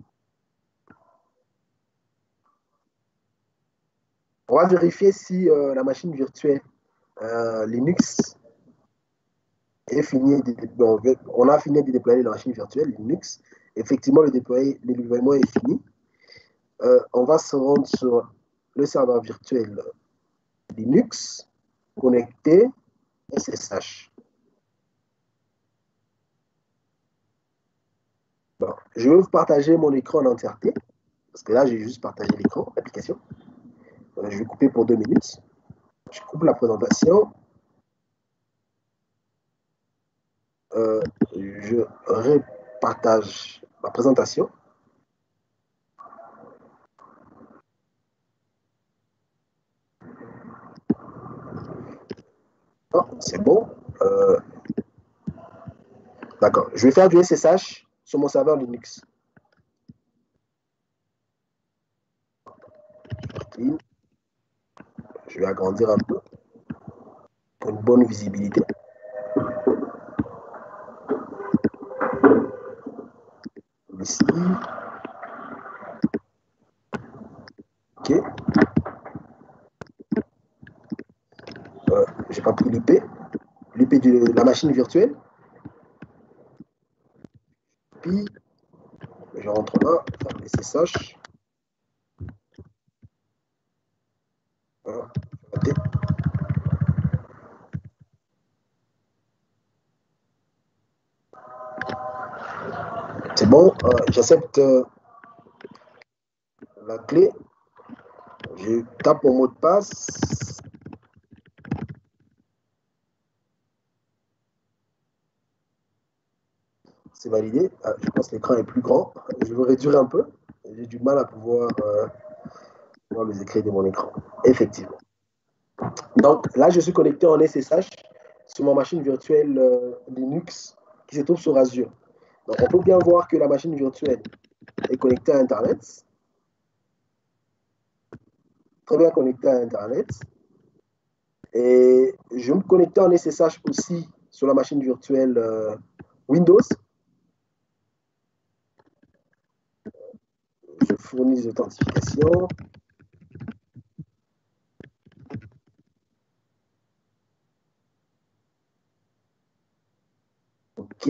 Speaker 3: On va vérifier si euh, la machine virtuelle euh, Linux est finie. De, bon, on a fini de déployer la machine virtuelle Linux. Effectivement, le, déployer, le déploiement est fini. Euh, on va se rendre sur le serveur virtuel Linux, connecté S S H. Bon, je vais vous partager mon écran en entièreté, parce que là, j'ai juste partagé l'écran, l'application. Euh, je vais couper pour deux minutes. Je coupe la présentation. Euh, je repartage ma présentation. Oh, c'est bon. Euh, D'accord. Je vais faire du S S H sur mon serveur Linux. Je vais agrandir un peu pour une bonne visibilité. Ici. OK. Euh, j'ai pas pris l'I P. L'I P de la machine virtuelle. Puis, je rentre là, faire le S S H. Voilà. C'est bon, euh, j'accepte euh, la clé. Je tape mon mot de passe. C'est validé. Ah, je pense que l'écran est plus grand. Je vais réduire un peu. J'ai du mal à pouvoir euh, voir les écrits de mon écran. Effectivement. Donc là, je suis connecté en S S H sur ma machine virtuelle euh, Linux qui se trouve sur Azure. Donc on peut bien voir que la machine virtuelle est connectée à Internet. Très bien connectée à Internet. Et je vais me connecter en S S H aussi sur la machine virtuelle euh, Windows. Je fournis les authentifications. OK.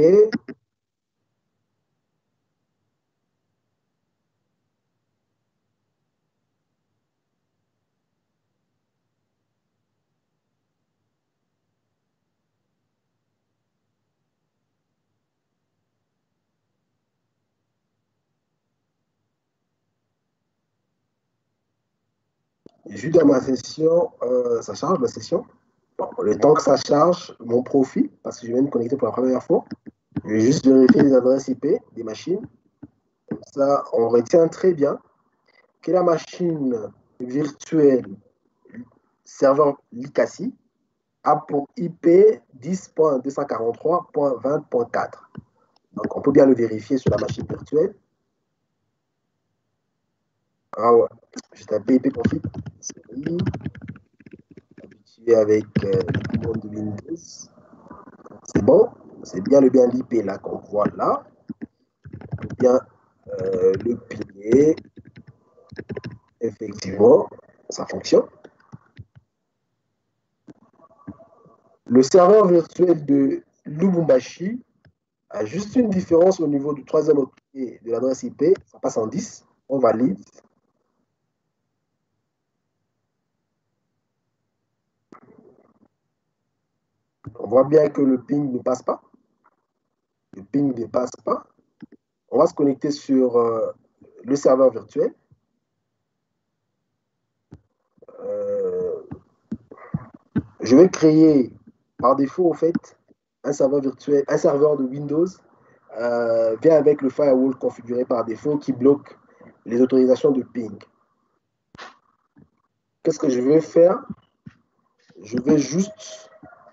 Speaker 3: Je suis dans ma session, euh, ça charge la session. Bon, le temps que ça charge mon profil, parce que je viens de me connecter pour la première fois, je vais juste vérifier les adresses I P des machines. Comme ça, on retient très bien que la machine virtuelle serveur Licassi a pour I P dix point deux cent quarante-trois point vingt point quatre. Donc, on peut bien le vérifier sur la machine virtuelle. Ah ouais, je tape I P config, série, habitué avec euh, le commandes de Windows. C'est bon, c'est bien le bien l'I P là qu'on voit là. On peut bien euh, le plier. Effectivement, ça fonctionne. Le serveur virtuel de Lubumbashi a juste une différence au niveau du troisième octet de l'adresse I P. Ça passe en dix. On valide. On voit bien que le ping ne passe pas. Le ping ne passe pas. On va se connecter sur euh, le serveur virtuel. Euh, je vais créer par défaut, en fait, un serveur virtuel, un serveur de Windows euh, vient avec le firewall configuré par défaut qui bloque les autorisations de ping. Qu'est-ce que je vais faire? Je vais juste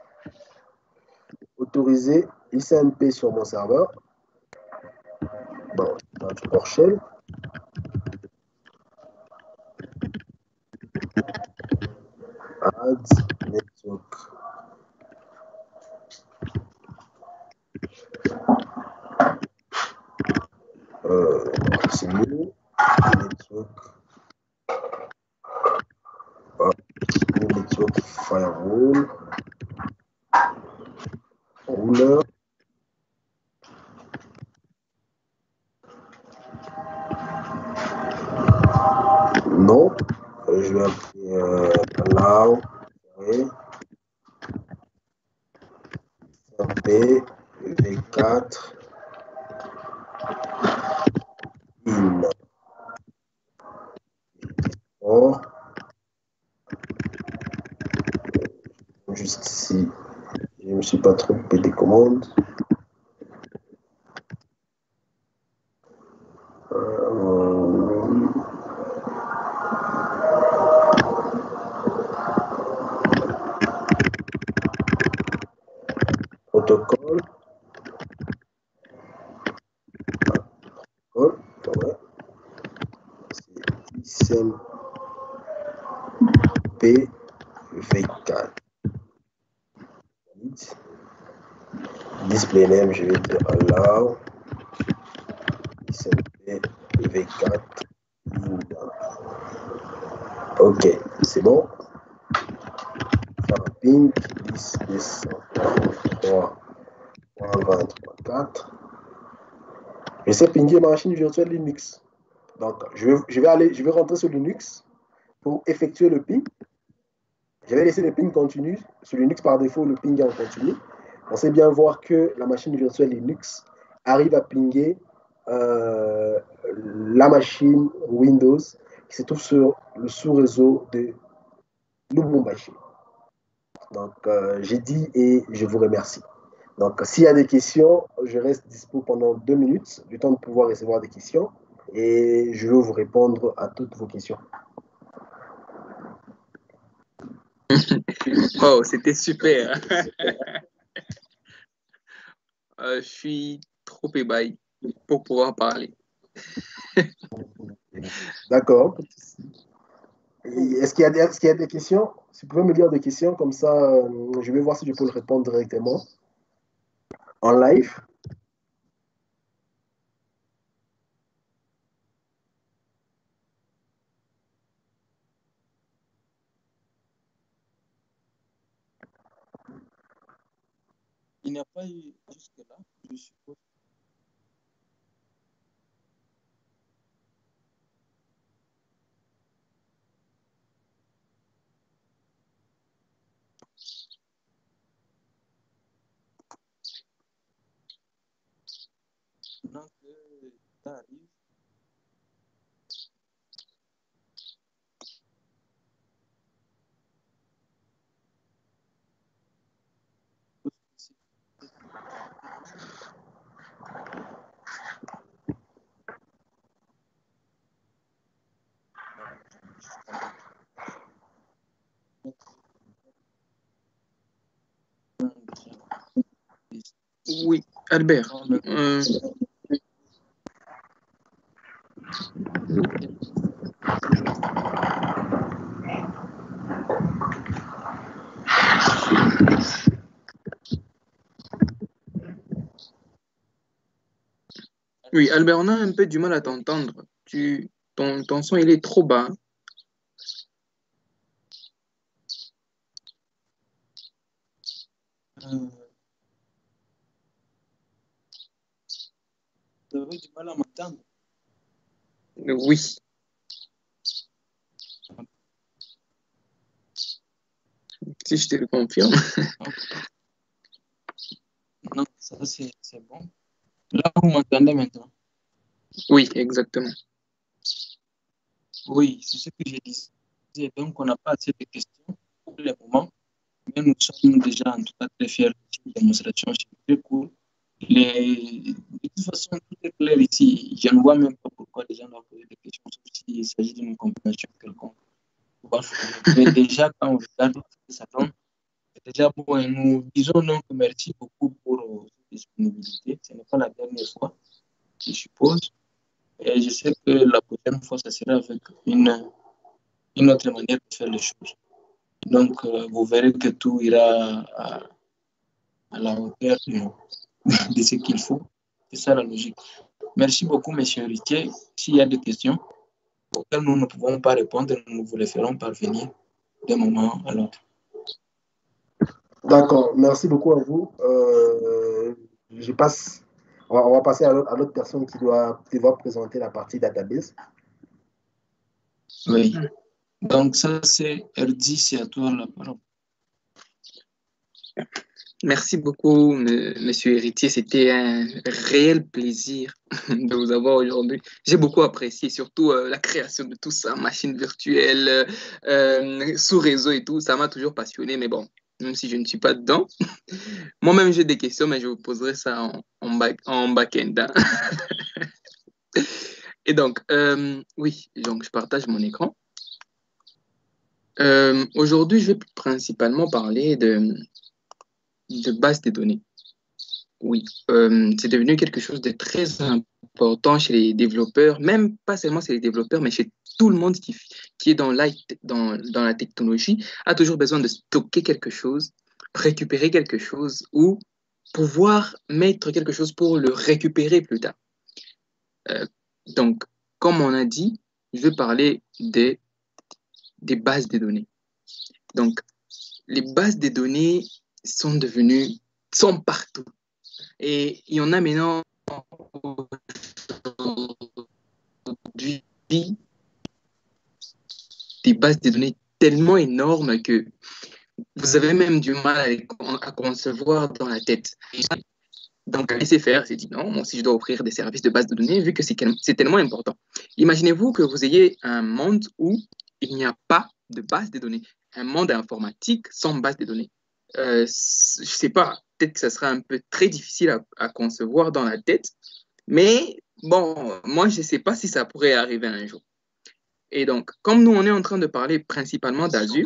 Speaker 3: autoriser I C M P sur mon serveur. Bon, je PowerShell. Add network. Euh, c'est mieux. Network. Ah, network firewall. Ruler. Non. Euh, je vais appeler euh, allow. Oui. V quatre in. Or, juste ici, je ne me suis pas trompé des commandes. Euh, protocole. Protocole, ouais. C'est I C M P V quatre. Display name, je vais dire allow. I C M P V quatre. Ok, c'est bon. Faire un ping dix deux cent quarante-trois point vingt point quatre. Je sais pinguer ma machine virtuelle Linux. Donc, je vais, je vais aller, je vais rentrer sur Linux pour effectuer le ping. Je vais laisser le ping continu. Sur Linux, par défaut, le ping est en continu. On sait bien voir que la machine virtuelle Linux arrive à pinguer euh, la machine Windows qui se trouve sur le sous-réseau de Lubumbashi. Donc, euh, j'ai dit et je vous remercie. Donc, s'il y a des questions, je reste dispo pendant deux minutes, du temps de pouvoir recevoir des questions, et je vais vous répondre à toutes vos questions.
Speaker 1: Wow, c'était super. euh, je suis trop ébahi pour pouvoir parler.
Speaker 3: D'accord. Est-ce qu'il y, est qu'il y a des questions? Si vous pouvez me dire des questions, comme ça, euh, je vais voir si je peux le répondre directement en live.
Speaker 2: Il n'y a pas eu jusque-là, je suppose. Donc, euh, ça arrive.
Speaker 1: Oui, Albert. Euh, oui, Albert, on a un peu du mal à t'entendre. Tu, ton, ton son, il est trop bas.
Speaker 2: Euh, vous avez du mal à m'entendre.
Speaker 1: Oui. Si je te le confirme.
Speaker 2: Non, ça c'est bon. Là, vous m'entendez maintenant?
Speaker 1: Oui, exactement.
Speaker 2: Oui, c'est ce que je disais. Donc, on n'a pas assez de questions pour le moment. Mais nous sommes déjà en tout cas très fiers de cette démonstration. C'est très cool. Les... De toute façon, tout est clair ici. Je ne vois même pas pourquoi les gens doivent poser des questions, sauf s'il s'agit d'une compréhension quelconque. Mais déjà, quand on regarde ce que ça donne, c'est déjà bon. Et nous disons donc merci beaucoup pour euh, cette disponibilité. Ce n'est pas la dernière fois, je suppose. Et je sais que la prochaine fois, ça sera avec une, une autre manière de faire les choses. Donc, euh, vous verrez que tout ira à, à la hauteur de, de ce qu'il faut. C'est ça la logique. Merci beaucoup, monsieur Héritier. S'il y a des questions auxquelles nous ne pouvons pas répondre, nous vous les ferons parvenir d'un moment à l'autre.
Speaker 3: D'accord, merci beaucoup à vous. Euh, je passe, on va, on va passer à l'autre personne qui doit, qui doit présenter la partie database.
Speaker 2: Oui. Donc, ça, c'est R D, c'est à toi la parole.
Speaker 1: Merci beaucoup, monsieur Héritier. C'était un réel plaisir de vous avoir aujourd'hui. J'ai beaucoup apprécié, surtout euh, la création de tout ça, machine virtuelle, euh, sous réseau et tout. Ça m'a toujours passionné, mais bon, même si je ne suis pas dedans, moi-même j'ai des questions, mais je vous poserai ça en, en, back, en back-end. Hein. Et donc, euh, oui, donc je partage mon écran. Euh, aujourd'hui, je vais principalement parler de, de base des données. Oui, euh, c'est devenu quelque chose de très important chez les développeurs, même pas seulement chez les développeurs, mais chez tout le monde qui, qui est dans, dans, dans la technologie, a toujours besoin de stocker quelque chose, récupérer quelque chose ou pouvoir mettre quelque chose pour le récupérer plus tard. Euh, donc, comme on a dit, je vais parler des, des bases de données. Donc, les bases de données sont devenues, sont partout. Et il y en a maintenant aujourd'hui des bases de données tellement énormes que vous avez même du mal à, les, à concevoir dans la tête. Donc, S F R s'est dit non, moi aussi je dois offrir des services de base de données vu que c'est tellement important. Imaginez-vous que vous ayez un monde où il n'y a pas de base de données, un monde informatique sans base de données. Euh, je ne sais pas, peut-être que ça sera un peu très difficile à, à concevoir dans la tête, mais bon, moi je ne sais pas si ça pourrait arriver un jour. Et donc, comme nous, on est en train de parler principalement d'Azure,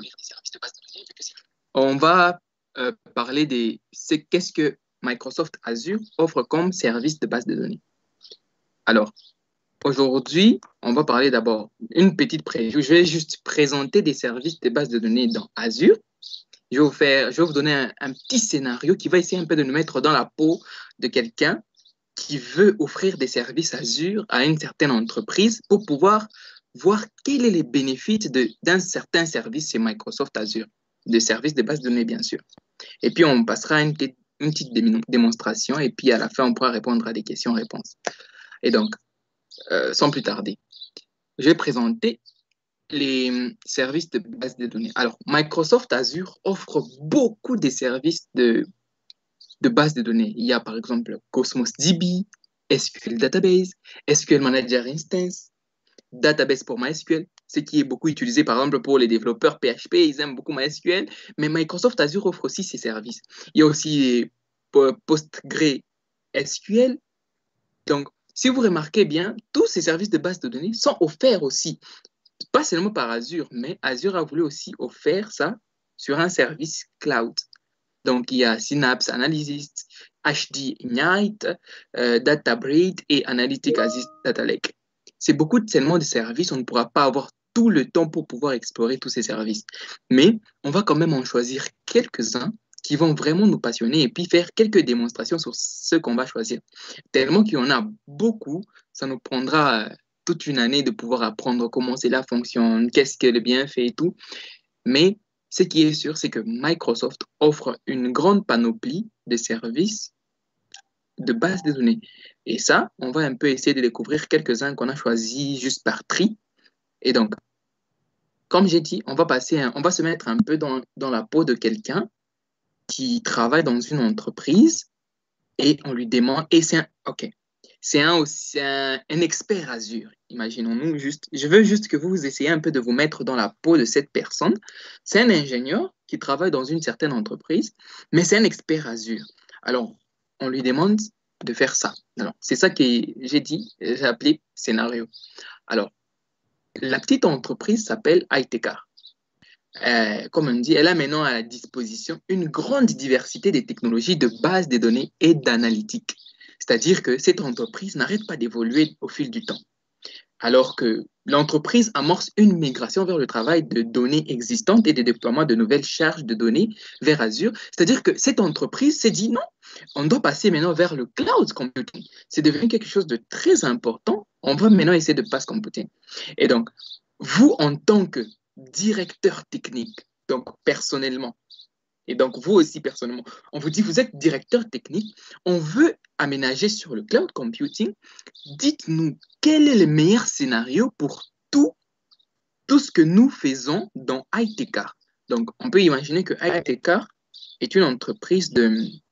Speaker 1: on va euh, parler des... Qu'est-ce que Microsoft Azure offre comme service de base de données. Alors, aujourd'hui, on va parler d'abord une petite preview. Je vais juste présenter des services de base de données dans Azure. Je vais vous, faire, je vais vous donner un, un petit scénario qui va essayer un peu de nous mettre dans la peau de quelqu'un qui veut offrir des services Azure à une certaine entreprise pour pouvoir voir quels sont les bénéfices d'un certain service chez Microsoft Azure, de services de base de données, bien sûr. Et puis, on passera à une, une petite démonstration et puis à la fin, on pourra répondre à des questions-réponses. Et donc, euh, sans plus tarder, je vais présenter les services de base de données. Alors, Microsoft Azure offre beaucoup de services de, de base de données. Il y a par exemple Cosmos D B, S Q L Database, S Q L Manager Instance, Database pour MySQL, ce qui est beaucoup utilisé par exemple pour les développeurs P H P, ils aiment beaucoup MySQL, mais Microsoft Azure offre aussi ces services. Il y a aussi PostgreSQL. Donc, si vous remarquez bien, tous ces services de base de données sont offerts aussi, pas seulement par Azure, mais Azure a voulu aussi offrir ça sur un service cloud. Donc, il y a Synapse Analysis, H D Ignite, euh, DataBridge et Analytic Assist Data Lake. C'est beaucoup seulement de services, on ne pourra pas avoir tout le temps pour pouvoir explorer tous ces services. Mais on va quand même en choisir quelques-uns qui vont vraiment nous passionner et puis faire quelques démonstrations sur ce qu'on va choisir. Tellement qu'il y en a beaucoup, ça nous prendra toute une année de pouvoir apprendre comment cela fonctionne, qu'est-ce que le bienfait et tout. Mais ce qui est sûr, c'est que Microsoft offre une grande panoplie de services de base de données. Et ça, on va un peu essayer de découvrir quelques-uns qu'on a choisis juste par tri. Et donc, comme j'ai dit, on va, passer un, on va se mettre un peu dans, dans la peau de quelqu'un qui travaille dans une entreprise et on lui demande, et c'est un, ok, c'est un, c'est un, un expert Azure, imaginons-nous juste, je veux juste que vous essayez un peu de vous mettre dans la peau de cette personne. C'est un ingénieur qui travaille dans une certaine entreprise, mais c'est un expert Azure. Alors, on lui demande de faire ça. Alors, c'est ça que j'ai dit, j'ai appelé scénario. Alors, la petite entreprise s'appelle Aitecar. Euh, comme on dit, elle a maintenant à la disposition une grande diversité de technologies de base de données et d'analytique. C'est-à-dire que cette entreprise n'arrête pas d'évoluer au fil du temps. Alors que l'entreprise amorce une migration vers le travail de données existantes et le déploiement de nouvelles charges de données vers Azure. C'est-à-dire que cette entreprise s'est dit non, on doit passer maintenant vers le cloud computing. C'est devenu quelque chose de très important. On va maintenant essayer de passer computing. Et donc, vous, en tant que directeur technique, donc personnellement, et donc vous aussi personnellement, on vous dit vous êtes directeur technique, on veut aménager sur le cloud computing, dites-nous quel est le meilleur scénario pour tout, tout ce que nous faisons dans Aitecar. Donc on peut imaginer que Aitecar est une entreprise de,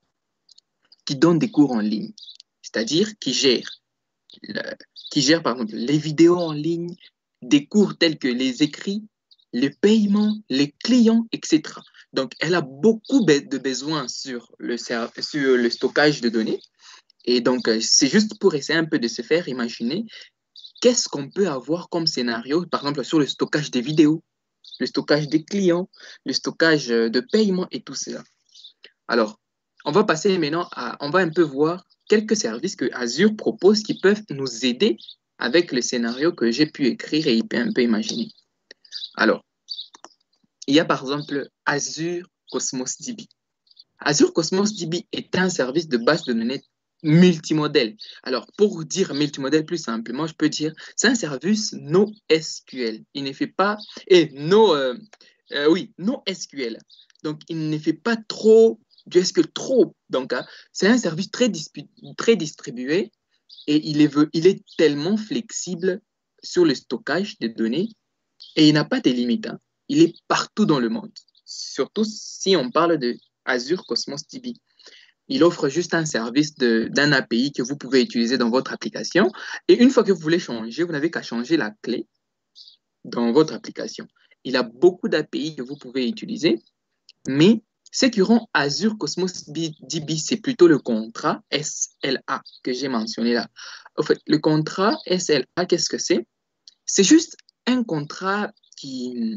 Speaker 1: qui donne des cours en ligne, c'est-à-dire qui gère, le, qui gère par exemple les vidéos en ligne, des cours tels que les écrits, les paiements, les clients, et cetera. Donc, elle a beaucoup de besoins sur le, sur le stockage de données. Et donc, c'est juste pour essayer un peu de se faire imaginer qu'est-ce qu'on peut avoir comme scénario, par exemple, sur le stockage des vidéos, le stockage des clients, le stockage de paiement et tout cela. Alors, on va passer maintenant à, on va un peu voir quelques services que Azure propose qui peuvent nous aider avec le scénario que j'ai pu écrire et un peu imaginer. Alors, il y a par exemple Azure Cosmos D B. Azure Cosmos D B est un service de base de données multimodèle. Alors, pour dire multimodèle plus simplement, je peux dire c'est un service NoSQL. Il ne fait pas, et no, euh, euh, oui, NoSQL. Donc, il ne fait pas trop du S Q L trop. Donc, hein, c'est un service très, très distribué et il est, il est tellement flexible sur le stockage des données et il n'a pas de limites. Hein. Il est partout dans le monde, surtout si on parle de Azure Cosmos D B. Il offre juste un service d'un A P I que vous pouvez utiliser dans votre application. Et une fois que vous voulez changer, vous n'avez qu'à changer la clé dans votre application. Il a beaucoup d'A P I que vous pouvez utiliser, mais ce qui rend Azure Cosmos D B, c'est plutôt le contrat S L A que j'ai mentionné là. En fait, le contrat S L A, qu'est-ce que c'est? C'est juste un contrat qui...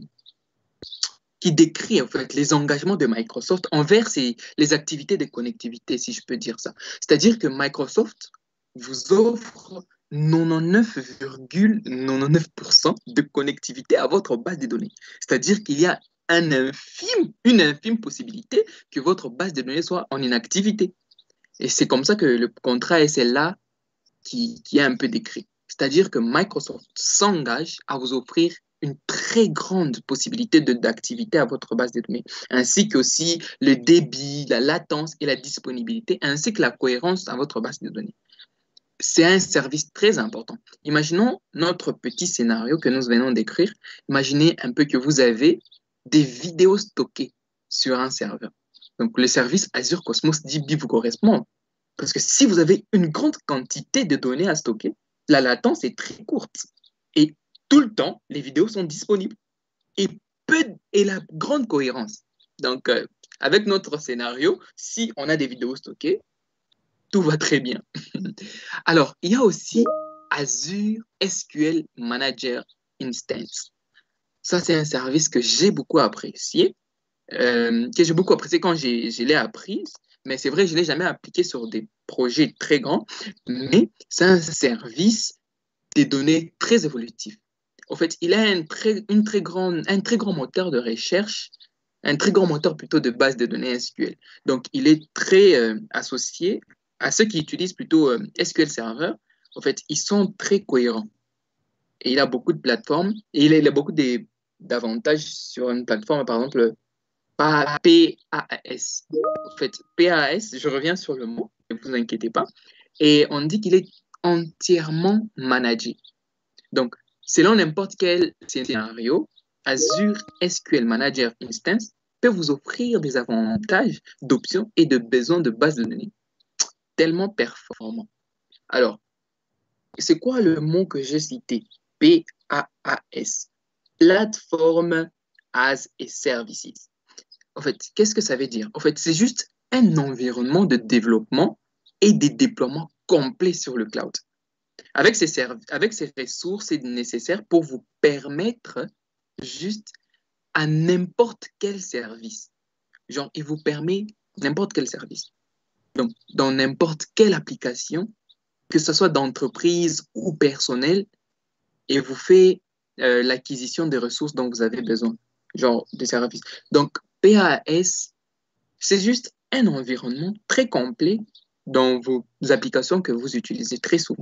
Speaker 1: qui décrit en fait les engagements de Microsoft envers ces, les activités de connectivité, si je peux dire ça. C'est-à-dire que Microsoft vous offre quatre-vingt-dix-neuf virgule quatre-vingt-dix-neuf pour cent de connectivité à votre base de données. C'est-à-dire qu'il y a un infime, une infime possibilité que votre base de données soit en inactivité. Et c'est comme ça que le contrat S L A qui, qui est un peu décrit. C'est-à-dire que Microsoft s'engage à vous offrir une très grande possibilité d'activité à votre base de données, ainsi qu'aussi le débit, la latence et la disponibilité, ainsi que la cohérence à votre base de données. C'est un service très important. Imaginons notre petit scénario que nous venons d'écrire. Imaginez un peu que vous avez des vidéos stockées sur un serveur. Donc, le service Azure Cosmos D B vous correspond. Parce que si vous avez une grande quantité de données à stocker, la latence est très courte. Et tout le temps, les vidéos sont disponibles. Et, peu, et la grande cohérence. Donc, euh, avec notre scénario, si on a des vidéos stockées, tout va très bien. Alors, il y a aussi Azure S Q L Manager Instance. Ça, c'est un service que j'ai beaucoup apprécié, euh, que j'ai beaucoup apprécié quand je l'ai appris, mais c'est vrai, je ne l'ai jamais appliqué sur des projets très grands, mais c'est un service des données très évolutif. En fait, il a un très, une très grande, un très grand moteur de recherche, un très grand moteur plutôt de base de données S Q L. Donc, il est très euh, associé à ceux qui utilisent plutôt euh, S Q L Server. En fait, ils sont très cohérents. Et il a beaucoup de plateformes et il a, il a beaucoup d'avantages sur une plateforme, par exemple, P A S. En fait, P A S, je reviens sur le mot, ne vous inquiétez pas. Et on dit qu'il est entièrement managé. Donc, selon n'importe quel scénario, Azure S Q L Manager Instance peut vous offrir des avantages d'options et de besoins de base de données tellement performants. Alors, c'est quoi le mot que j'ai cité? P A A S. Platform as a Services. En fait, qu'est-ce que ça veut dire? En fait, c'est juste un environnement de développement et des déploiements complets sur le cloud. Avec ces, avec ces ressources nécessaires pour vous permettre juste à n'importe quel service. Genre, il vous permet n'importe quel service. Donc, dans n'importe quelle application, que ce soit d'entreprise ou personnelle, et vous fait euh, l'acquisition des ressources dont vous avez besoin, genre des services. Donc, P A S, c'est juste un environnement très complet dans vos applications que vous utilisez très souvent.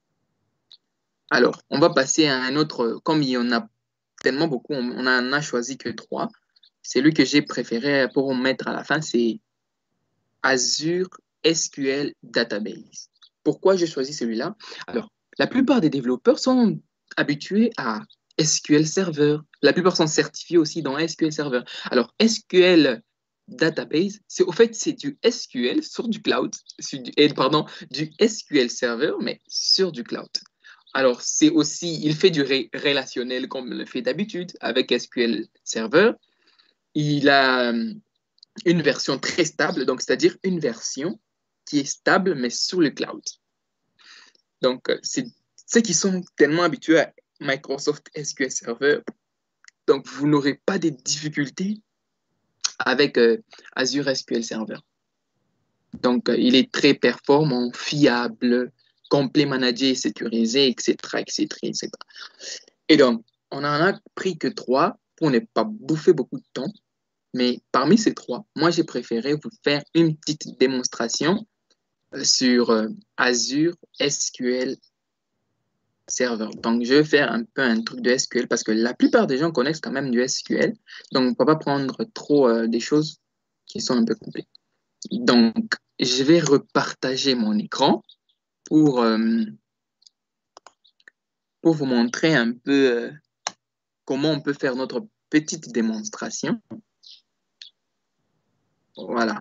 Speaker 1: Alors, on va passer à un autre, comme il y en a tellement beaucoup, on n'en a choisi que trois. Celui que j'ai préféré pour mettre à la fin, c'est Azure S Q L Database. Pourquoi j'ai choisi celui-là? Alors, la plupart des développeurs sont habitués à S Q L Server. La plupart sont certifiés aussi dans S Q L Server. Alors, S Q L Database, c'est au fait, c'est du S Q L sur du cloud, sur du, pardon, du S Q L Server, mais sur du cloud. Alors, c'est aussi, il fait du ré relationnel comme le fait d'habitude avec S Q L Server. Il a une version très stable, donc c'est-à-dire une version qui est stable, mais sur le cloud. Donc, c'est ceux qui sont tellement habitués à Microsoft S Q L Server, donc vous n'aurez pas de difficultés avec euh, Azure S Q L Server. Donc, euh, il est très performant, fiable, complet, managé, sécurisé, et cetera, et cetera, et cetera. Et donc, on n'en a pris que trois pour ne pas bouffer beaucoup de temps. Mais parmi ces trois, moi, j'ai préféré vous faire une petite démonstration sur euh, Azure S Q L Server. Donc, je vais faire un peu un truc de S Q L parce que la plupart des gens connaissent quand même du S Q L. Donc, on ne peut pas prendre trop euh, des choses qui sont un peu complexes. Donc, je vais repartager mon écran pour, euh, pour vous montrer un peu euh, comment on peut faire notre petite démonstration. Voilà.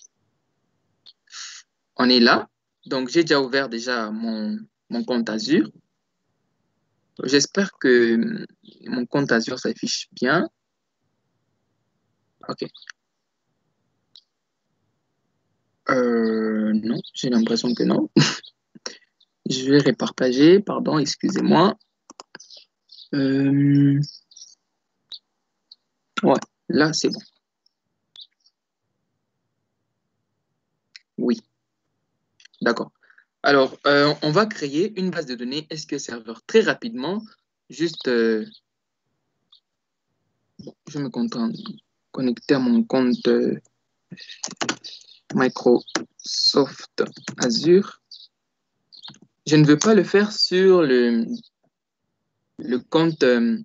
Speaker 1: On est là. Donc, j'ai déjà ouvert déjà mon, mon compte Azure. J'espère que mon compte Azure s'affiche bien. OK. Euh, non, j'ai l'impression que non. Je vais repartager, pardon, excusez-moi. Euh, ouais, là, c'est bon. Oui, d'accord. Alors, euh, on va créer une base de données S Q L Server très rapidement. Juste, euh, bon, je me contente connecter à mon compte euh, Microsoft Azure. Je ne veux pas le faire sur le, le compte, euh,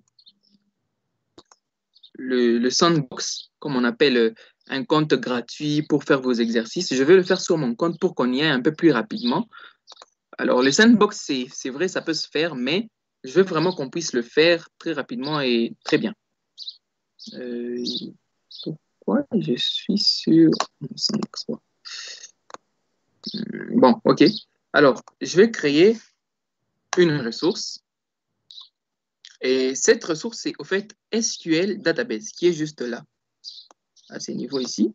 Speaker 1: le, le sandbox, comme on appelle euh, un compte gratuit pour faire vos exercices. Je vais le faire sur mon compte pour qu'on y aille un peu plus rapidement. Alors, le sandbox, c'est vrai, ça peut se faire, mais je veux vraiment qu'on puisse le faire très rapidement et très bien. Euh, pourquoi je suis sur mon sandbox? Bon, OK. Alors, je vais créer une ressource. Et cette ressource, c'est au fait S Q L Database, qui est juste là, à ce niveau ici.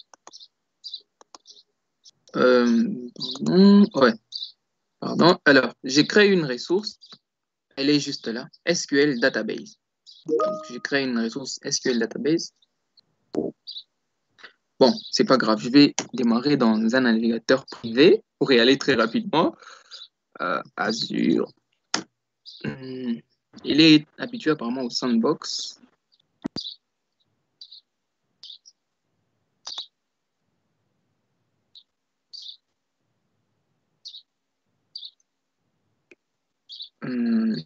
Speaker 1: Euh, pardon, ouais, pardon. Alors, j'ai créé une ressource. Elle est juste là, S Q L Database. Donc, j'ai créé une ressource S Q L Database. Bon, c'est pas grave. Je vais démarrer dans un navigateur privé pour y aller très rapidement. Euh, Azure. Hum, Il est habitué apparemment au sandbox. Hum,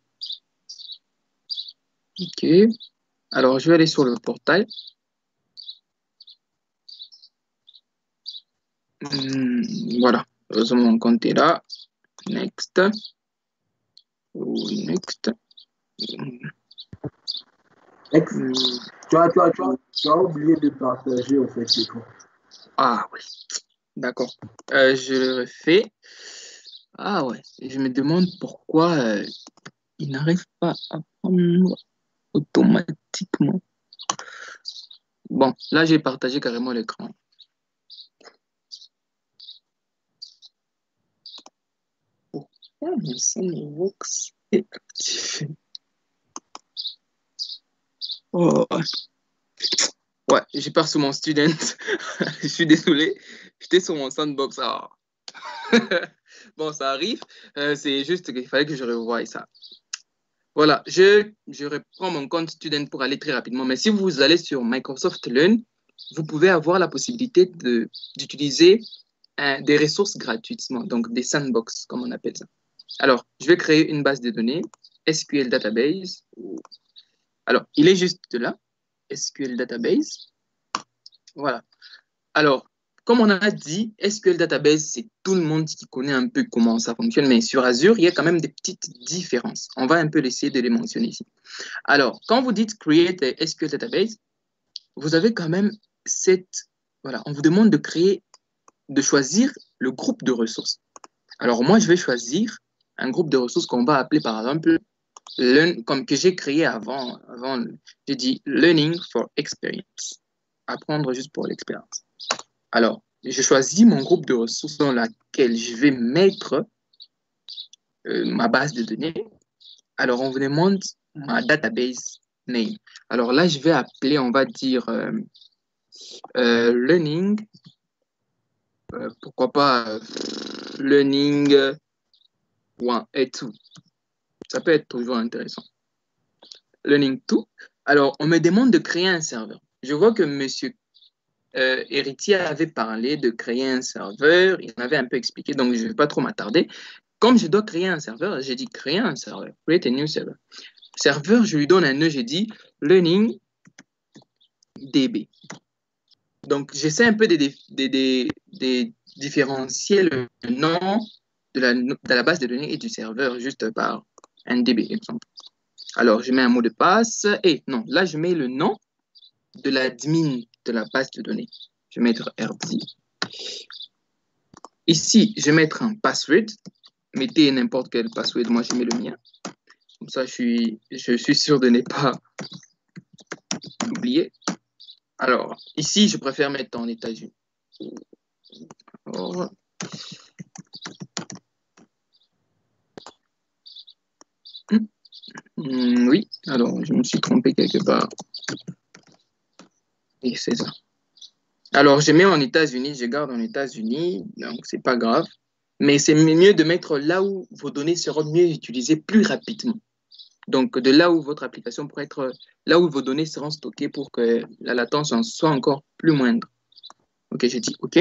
Speaker 1: Ok. Alors, je vais aller sur le portail. Hum, Voilà. Heureusement, mon compte est là. Next. Oh, next. Hum,
Speaker 3: Ex,
Speaker 1: hum,
Speaker 3: tu as, tu as, tu as, tu as oublié de partager au fait l'écran.
Speaker 1: Ah oui. D'accord. Euh, je le refais. Ah ouais. Et je me demande pourquoi euh, il n'arrive pas à prendre automatiquement. Bon, là, j'ai partagé carrément l'écran. Pourquoi mon sandbox est activé? Oh, ouais, j'ai peur sur mon student. Je suis désolé. J'étais sur mon sandbox. Ah. Bon, ça arrive. Euh, c'est juste qu'il fallait que je revoie ça. Voilà, je, je reprends mon compte student pour aller très rapidement. Mais si vous allez sur Microsoft Learn, vous pouvez avoir la possibilité de, d'utiliser euh, des ressources gratuitement, donc des sandbox, comme on appelle ça. Alors, je vais créer une base de données, S Q L Database. Alors, il est juste là, S Q L Database. Voilà. Alors, comme on a dit, S Q L Database, c'est tout le monde qui connaît un peu comment ça fonctionne, mais sur Azure, il y a quand même des petites différences. On va un peu essayer de les mentionner ici. Alors, quand vous dites Create a S Q L Database, vous avez quand même cette... Voilà, on vous demande de créer, de choisir le groupe de ressources. Alors, moi, je vais choisir un groupe de ressources qu'on va appeler, par exemple, learn, comme que j'ai créé avant. avant j'ai dit Learning for Experience. Apprendre juste pour l'expérience. Alors, je choisis mon groupe de ressources dans laquelle je vais mettre euh, ma base de données. Alors, on vous demande ma database name. Alors là, je vais appeler, on va dire, euh, euh, learning, euh, pourquoi pas euh, learning one et two. Ça peut être toujours intéressant. Learning two. Alors, on me demande de créer un serveur. Je vois que monsieur euh, Héritier avait parlé de créer un serveur. Il m'avait un peu expliqué, donc je ne vais pas trop m'attarder. Comme je dois créer un serveur, j'ai dit créer un serveur. Create a new server. Serveur, je lui donne un nœud, j'ai dit learning D B. Donc, j'essaie un peu de, de, de, de différencier le nom de la, de la base de données et du serveur juste par un D B, exemple. Alors, je mets un mot de passe et non, là, je mets le nom de l'admin de la base de données. Je vais mettre R D. Ici, je vais mettre un password. Mettez n'importe quel password, moi, je mets le mien. Comme ça, je suis, je suis sûr de ne pas oublier. Alors, ici, je préfère mettre en États-Unis. Alors, Hmm, oui, alors je me suis trompé quelque part. Et c'est ça. Alors, je mets en États-Unis, je garde en États-Unis, donc c'est pas grave. Mais c'est mieux de mettre là où vos données seront mieux utilisées plus rapidement. Donc, de là où votre application pourrait être, là où vos données seront stockées pour que la latence en soit encore plus moindre. Ok, j'ai dit OK.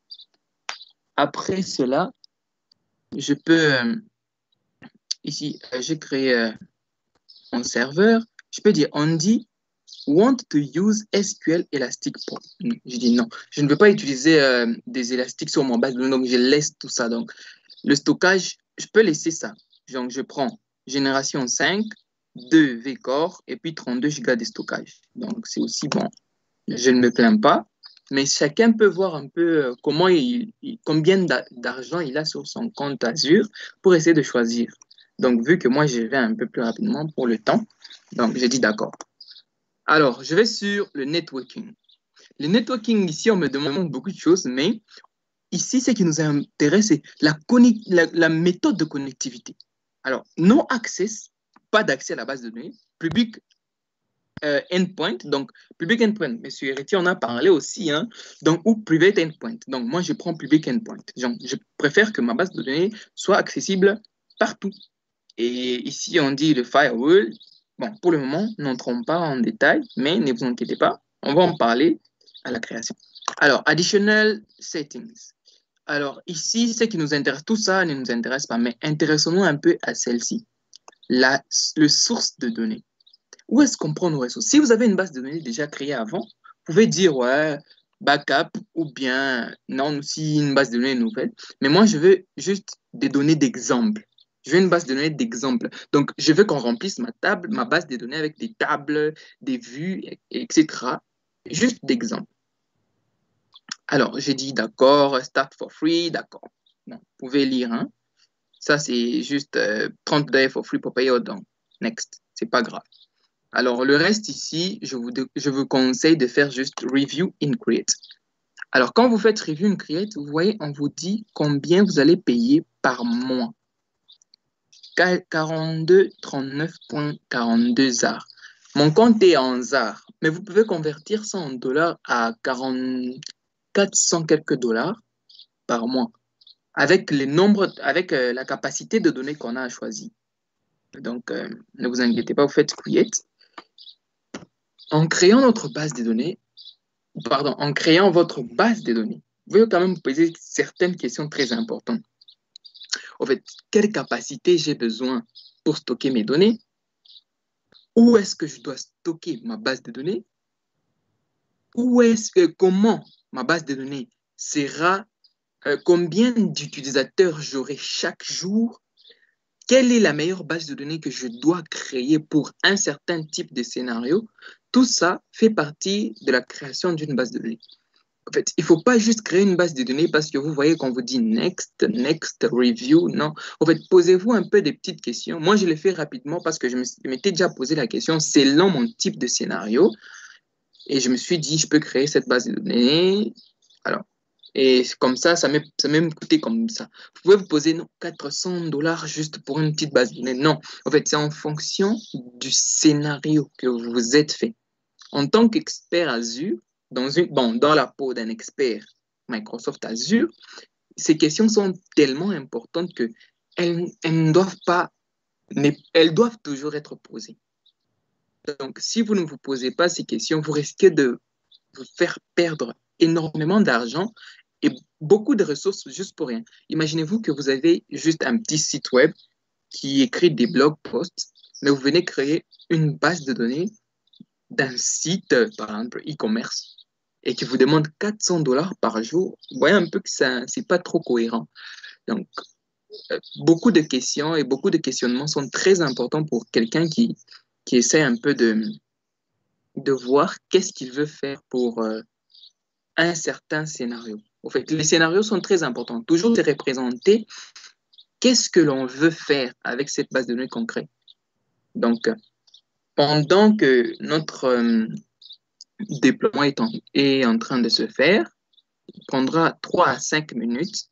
Speaker 1: Après cela, je peux, euh, ici, euh, j'ai créé euh, un serveur. Je peux dire, on dit want to use S Q L Elastic Port. Je dis non, je ne veux pas utiliser euh, des élastiques sur mon base de données, donc je laisse tout ça. Donc, le stockage, je peux laisser ça. Donc, je prends génération cinq, deux vCore et puis trente-deux gigas de stockage. Donc, c'est aussi bon. Je ne me plains pas, mais chacun peut voir un peu euh, comment il, il- combien d'argent il a sur son compte Azure pour essayer de choisir. Donc, vu que moi, je vais un peu plus rapidement pour le temps, donc j'ai dit d'accord. Alors, je vais sur le networking. Le networking, ici, on me demande beaucoup de choses, mais ici, ce qui nous intéresse, c'est la, la, la méthode de connectivité. Alors, no access, pas d'accès à la base de données, public euh, endpoint, donc public endpoint. Monsieur Héritier, on a parlé aussi, hein, donc, ou private endpoint. Donc, moi, je prends public endpoint. Donc, je préfère que ma base de données soit accessible partout. Et ici, on dit le firewall. Bon, pour le moment, n'entrons pas en détail, mais ne vous inquiétez pas, on va en parler à la création. Alors, additional settings. Alors, ici, ce qui nous intéresse, tout ça ne nous intéresse pas, mais intéressons-nous un peu à celle-ci, la le source de données. Où est-ce qu'on prend nos ressources? Si vous avez une base de données déjà créée avant, vous pouvez dire, ouais, backup, ou bien, non, aussi une base de données nouvelle. Mais moi, je veux juste des données d'exemple. Je veux une base de données d'exemple. Donc, je veux qu'on remplisse ma table, ma base de données avec des tables, des vues, et cetera. Juste d'exemple. Alors, j'ai dit d'accord, start for free, d'accord. Bon, vous pouvez lire, hein. Ça, c'est juste euh, trente days for free pour payer au don. Next, c'est pas grave. Alors, le reste ici, je vous, je vous conseille de faire juste review in create. Alors, quand vous faites review in create, vous voyez, on vous dit combien vous allez payer par mois. quarante-deux trente-neuf virgule quarante-deux Z A R. Mon compte est en Z A R, mais vous pouvez convertir ça en dollars à quatre cents quelques dollars par mois, avec les nombres, avec euh, la capacité de données qu'on a choisi. Donc, euh, ne vous inquiétez pas, vous faites create. En créant notre base de données, pardon, en créant votre base de données, vous pouvez quand même vous poser certaines questions très importantes. En fait, quelle capacité j'ai besoin pour stocker mes données? Où est-ce que je dois stocker ma base de données? Où est-ce que, comment ma base de données sera, euh, combien d'utilisateurs j'aurai chaque jour? Quelle est la meilleure base de données que je dois créer pour un certain type de scénario? Tout ça fait partie de la création d'une base de données. En fait, il ne faut pas juste créer une base de données parce que vous voyez qu'on vous dit next, next, review. Non. En fait, posez-vous un peu des petites questions. Moi, je l'ai fait rapidement parce que je m'étais déjà posé la question selon mon type de scénario. Et je me suis dit, je peux créer cette base de données. Alors, et comme ça, ça m'a même coûté comme ça. Vous pouvez vous poser non, quatre cents dollars juste pour une petite base de données. Non, en fait, c'est en fonction du scénario que vous vous êtes fait. En tant qu'expert Azure, dans, une, bon, dans la peau d'un expert Microsoft Azure, ces questions sont tellement importantes qu'elles elles ne doivent pas, mais elles doivent toujours être posées. Donc, si vous ne vous posez pas ces questions, vous risquez de vous faire perdre énormément d'argent et beaucoup de ressources juste pour rien. Imaginez-vous que vous avez juste un petit site web qui écrit des blog posts, mais vous venez créer une base de données d'un site, par exemple, e-commerce, et qui vous demande quatre cents dollars par jour. Vous voyez un peu que ça, c'est pas trop cohérent. Donc, euh, beaucoup de questions et beaucoup de questionnements sont très importants pour quelqu'un qui, qui essaie un peu de, de voir qu'est-ce qu'il veut faire pour euh, un certain scénario. En fait, les scénarios sont très importants. Toujours de représenter qu'est-ce que l'on veut faire avec cette base de données concrète. Donc, pendant que notre euh, déploiement est en, est en train de se faire, il prendra trois à cinq minutes.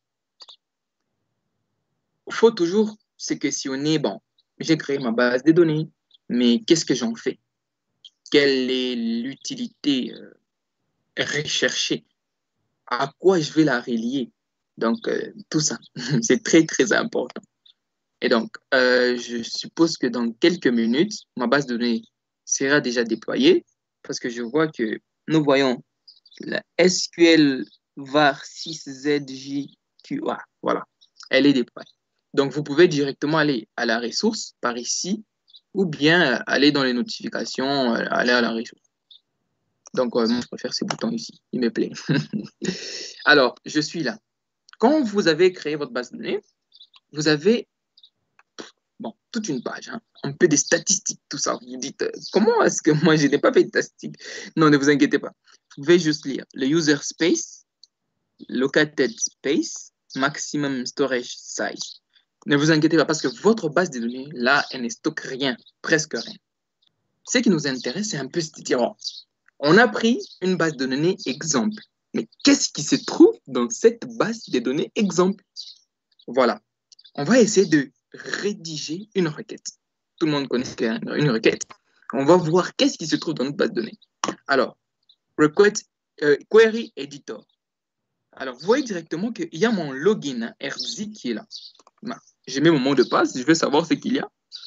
Speaker 1: Il faut toujours se questionner, bon, j'ai créé ma base de données, mais qu'est-ce que j'en fais? Quelle est l'utilité euh, recherchée? À quoi je vais la relier? Donc, euh, tout ça, c'est très, très important. Et donc, euh, je suppose que dans quelques minutes, ma base de données sera déjà déployée parce que je vois que nous voyons la S Q L var six Z J Q A. Voilà, elle est déployée. Donc, vous pouvez directement aller à la ressource par ici ou bien aller dans les notifications, aller à la ressource. Donc, euh, moi, je préfère ces boutons ici, il me plaît. Alors, je suis là. Quand vous avez créé votre base de données, vous avez bon, toute une page, hein, un peu des statistiques, tout ça. Vous dites, euh, comment est-ce que moi, je n'ai pas fait de statistiques? Non, ne vous inquiétez pas. Vous pouvez juste lire le user space, located space, maximum storage size. Ne vous inquiétez pas parce que votre base de données, là, elle ne stocke rien, presque rien. Ce qui nous intéresse, c'est un peu se dire, oh, on a pris une base de données exemple. Mais qu'est-ce qui se trouve dans cette base de données exemple? Voilà. On va essayer de rédiger une requête. Tout le monde connaît une requête. On va voir qu'est-ce qui se trouve dans notre base de données. Alors, request, euh, query editor. Alors, vous voyez directement qu'il y a mon login, hein, R Z, qui est là. Je mets mon mot de passe, je veux savoir ce qu'il y a.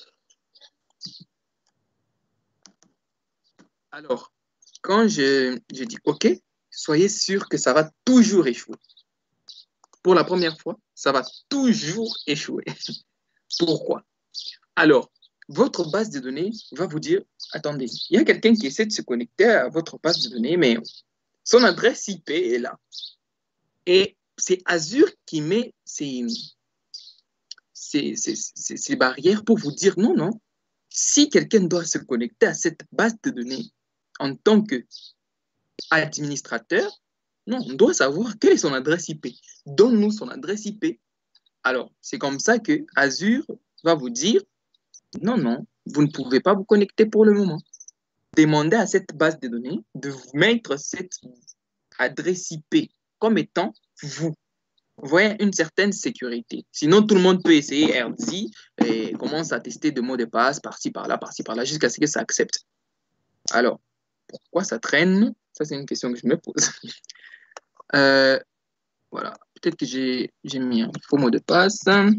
Speaker 1: Alors, quand je, je dis OK, soyez sûr que ça va toujours échouer. Pour la première fois, ça va toujours échouer. Pourquoi? Alors, votre base de données va vous dire, attendez, il y a quelqu'un qui essaie de se connecter à votre base de données, mais son adresse I P est là. Et c'est Azure qui met ces, ces, ces, ces, ces barrières pour vous dire, non, non, si quelqu'un doit se connecter à cette base de données en tant qu'administrateur, non, on doit savoir quelle est son adresse I P. Donne-nous son adresse I P. Alors, c'est comme ça que Azure va vous dire, non, non, vous ne pouvez pas vous connecter pour le moment. Demandez à cette base de données de vous mettre cette adresse I P comme étant vous. Vous voyez, une certaine sécurité. Sinon, tout le monde peut essayer R D et commence à tester des mots de passe par-ci, par-là, par-ci, par-là, jusqu'à ce que ça accepte. Alors, pourquoi ça traîne? Ça, c'est une question que je me pose. euh, voilà. Peut-être que j'ai mis un faux mot de passe. Hum,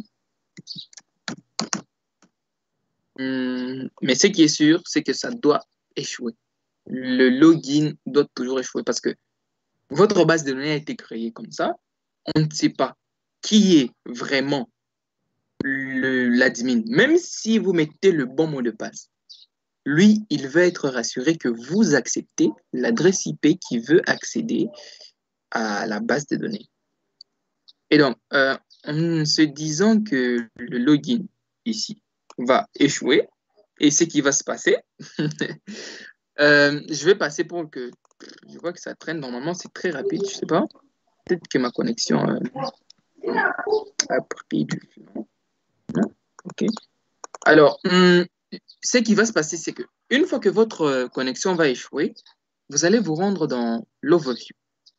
Speaker 1: mais ce qui est sûr, c'est que ça doit échouer. Le login doit toujours échouer parce que votre base de données a été créée comme ça. On ne sait pas qui est vraiment l'admin. Même si vous mettez le bon mot de passe, lui, il veut être rassuré que vous acceptez l'adresse I P qui veut accéder à la base de données. Et donc, euh, en se disant que le login ici va échouer, et ce qui va se passer, euh, je vais passer pour que... Je vois que ça traîne. Normalement, c'est très rapide, je ne sais pas. Peut-être que ma connexion euh, a pris du... Non? OK. Alors, hum, ce qui va se passer, c'est que une fois que votre connexion va échouer, vous allez vous rendre dans l'overview.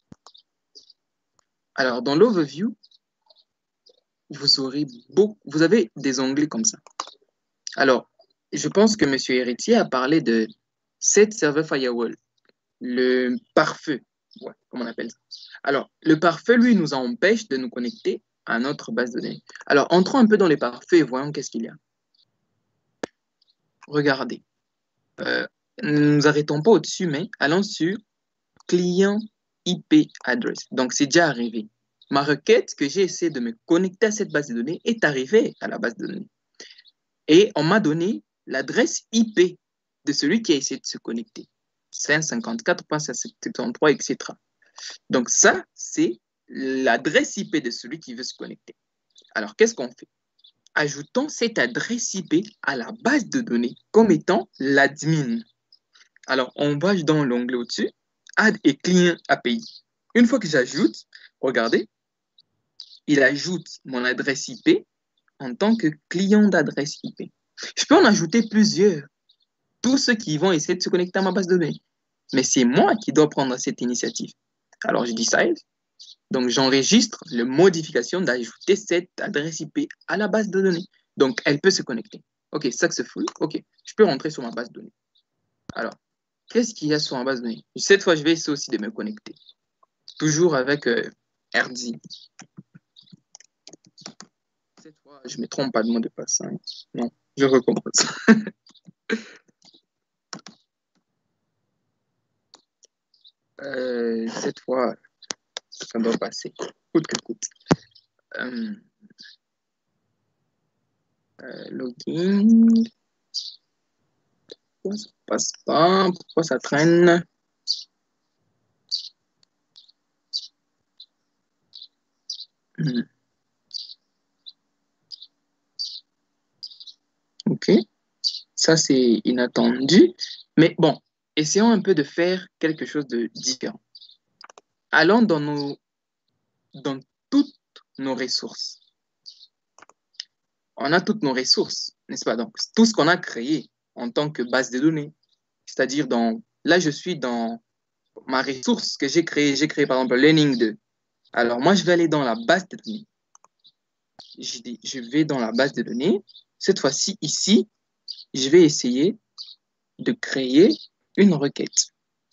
Speaker 1: Alors, dans l'overview, vous aurez beaucoup, vous avez des onglets comme ça. Alors, je pense que M. Héritier a parlé de Set Server Firewall, le pare-feu, ouais, comme on appelle ça. Alors, le pare-feu, lui, nous empêche de nous connecter à notre base de données. Alors, entrons un peu dans les pare-feux et voyons qu'est-ce qu'il y a. Regardez. Euh, nous nous arrêtons pas au-dessus, mais allons sur client I P address. Donc, c'est déjà arrivé. Ma requête que j'ai essayé de me connecter à cette base de données est arrivée à la base de données. Et on m'a donné l'adresse I P de celui qui a essayé de se connecter. cent cinquante-quatre point cent soixante-treize, et cetera. Donc, ça, c'est l'adresse I P de celui qui veut se connecter. Alors, qu'est-ce qu'on fait? Ajoutons cette adresse I P à la base de données comme étant l'admin. Alors, on va dans l'onglet au-dessus, Add et Client A P I. Une fois que j'ajoute, regardez, il ajoute mon adresse I P en tant que client d'adresse I P. Je peux en ajouter plusieurs, tous ceux qui vont essayer de se connecter à ma base de données. Mais c'est moi qui dois prendre cette initiative. Alors, je dis Save. Donc, j'enregistre la modification d'ajouter cette adresse I P à la base de données. Donc, elle peut se connecter. OK, successful. OK, je peux rentrer sur ma base de données. Alors, qu'est-ce qu'il y a sur ma base de données? Cette fois, je vais essayer aussi de me connecter. Toujours avec euh, R D. Cette fois, je ne me trompe pas de mot de passe. Hein. Non, je recommence. euh, cette fois, ça doit passer. Coûte que coûte. Euh, euh, login. Pourquoi ça passe pas? Pourquoi ça traîne? Hmm. OK. Ça, c'est inattendu. Mais bon, essayons un peu de faire quelque chose de différent. Allons dans, nos, dans toutes nos ressources. On a toutes nos ressources, n'est-ce pas? Donc, tout ce qu'on a créé en tant que base de données. C'est-à-dire, dans, là, je suis dans ma ressource que j'ai créée. J'ai créé, par exemple, Learning deux. Alors, moi, je vais aller dans la base de données. Je, je vais dans la base de données. Cette fois-ci, ici, je vais essayer de créer une requête.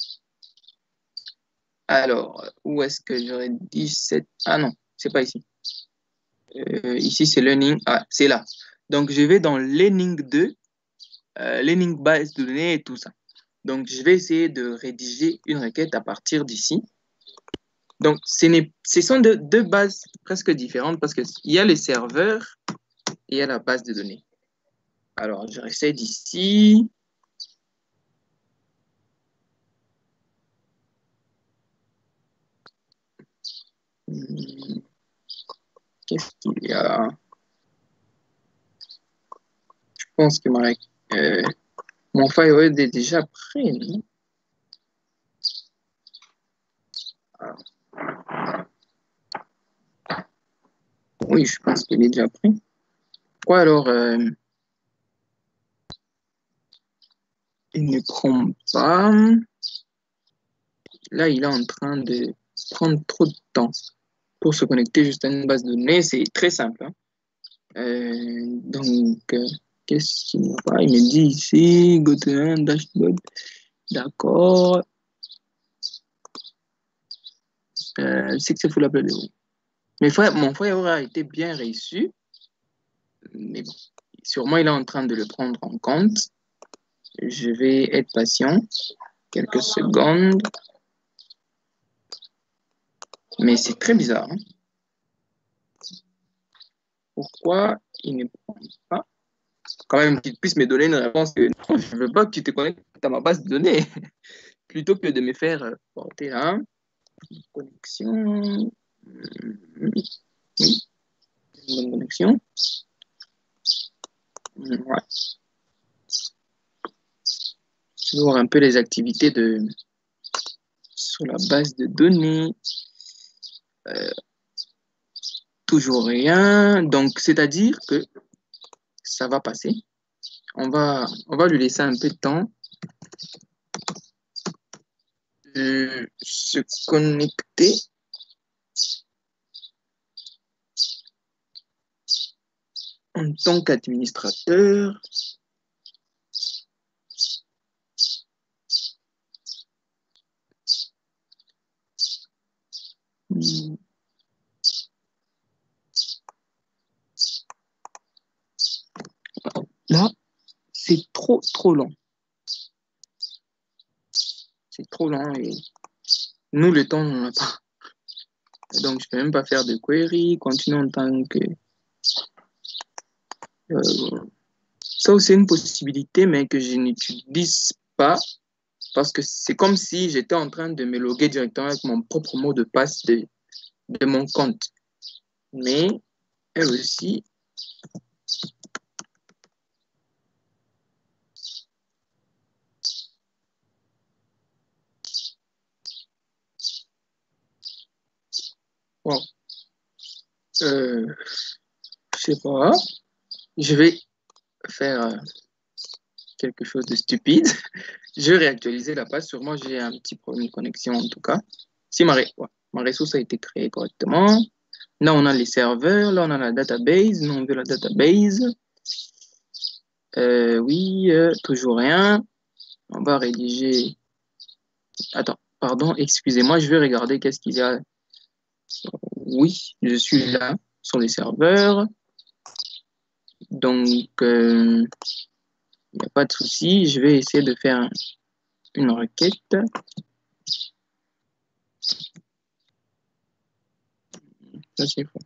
Speaker 1: Alors, où est-ce que j'aurais dit cette... Ah non, c'est pas ici. Euh, ici, c'est learning. Ah, c'est là. Donc, je vais dans learning deux, euh, learning base de données et tout ça. Donc, je vais essayer de rédiger une requête à partir d'ici. Donc, ce, ce sont deux, deux bases presque différentes parce qu'il y a le serveur et il y a la base de données. Alors, je réessaye d'ici. Qu'est-ce qu'il y a? Je pense que ma, euh, mon firewall est déjà prêt, non? Ah. Oui, je pense qu'il est déjà prêt. Quoi alors euh, il ne prend pas. Là, il est en train de prendre trop de temps pour se connecter juste à une base de données. C'est très simple. Hein. Euh, donc, euh, qu'est-ce qu'il ne va pas? Il me dit ici, go to un dashboard. D'accord. Euh, successful upload. Mais frère, mon frère a été bien reçu. Mais bon, sûrement, il est en train de le prendre en compte. Je vais être patient. Quelques secondes. Mais c'est très bizarre. Hein? Pourquoi il ne prend pas? Quand même qu'il puisse me donner une réponse que non, je ne veux pas que tu te connectes à ma base de données. Plutôt que de me faire porter là. Connexion. Oui. Une bonne connexion. Ouais. Je vais voir un peu les activités de sur la base de données. Euh, toujours rien. Donc, c'est-à-dire que ça va passer. On va, on va lui laisser un peu de temps. Euh, se connecter. En tant qu'administrateur. Hmm. Là, c'est trop, trop long. C'est trop long et nous, le temps, on n'a pas. Donc, je ne peux même pas faire de query, continuer en tant que... Euh, ça aussi, c'est une possibilité, mais que je n'utilise pas parce que c'est comme si j'étais en train de me loguer directement avec mon propre mot de passe de, de mon compte. Mais, elle aussi... Bon. Euh, je sais pas. Je vais faire euh, quelque chose de stupide. Je vais réactualiser la page. Sûrement, j'ai un petit problème de connexion en tout cas. Si ma, ouais, ma ressource a été créée correctement. Là, on a les serveurs. Là, on a la database. Nous, on veut la database. Euh, oui, euh, toujours rien. On va rédiger. Attends, pardon, excusez-moi. Je vais regarder qu'est-ce qu'il y a. Oui, je suis là sur les serveurs. Donc, euh, il n'y a pas de souci. Je vais essayer de faire une requête. Ça, c'est faux.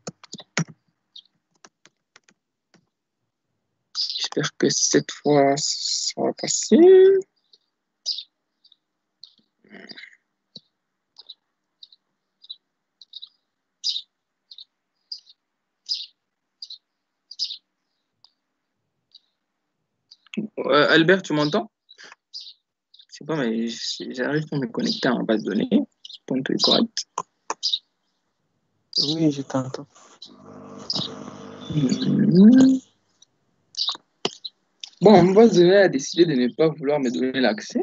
Speaker 1: J'espère que cette fois, ça va passer. Euh, Albert, tu m'entends? Je sais pas, mais j'arrive à me connecter à ma base de données. Ton truc est correct.
Speaker 2: Oui, je t'entends.
Speaker 1: Mmh. Bon, ma base de données a décidé de ne pas vouloir me donner l'accès.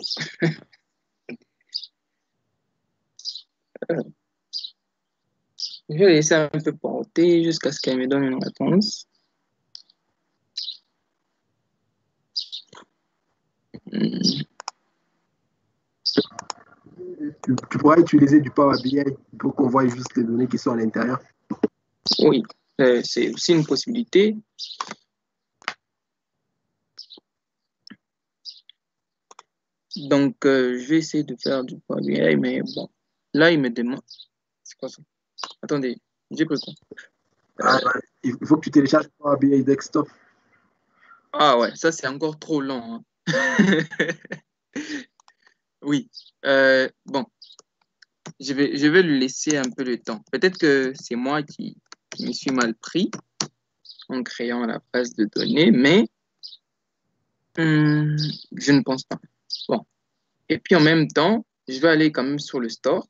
Speaker 1: euh, je vais laisser un peu porter jusqu'à ce qu'elle me donne une réponse. Mmh.
Speaker 3: tu, tu pourras utiliser du Power B I pour qu'on voit juste les données qui sont à l'intérieur.
Speaker 1: Oui, euh, c'est aussi une possibilité. Donc, euh, je vais essayer de faire du Power B I, mais bon, là, il me demande. C'est quoi ça? Attendez, j'ai pris quoi?
Speaker 3: Ah, ouais. Il faut que tu télécharges Power B I Desktop.
Speaker 1: Ah ouais, ça c'est encore trop long. Hein. Oui, euh, bon, je vais, je vais lui laisser un peu de temps. Peut-être que c'est moi qui, qui me suis mal pris en créant la base de données, mais hum, je ne pense pas. Bon, et puis en même temps, je vais aller quand même sur le store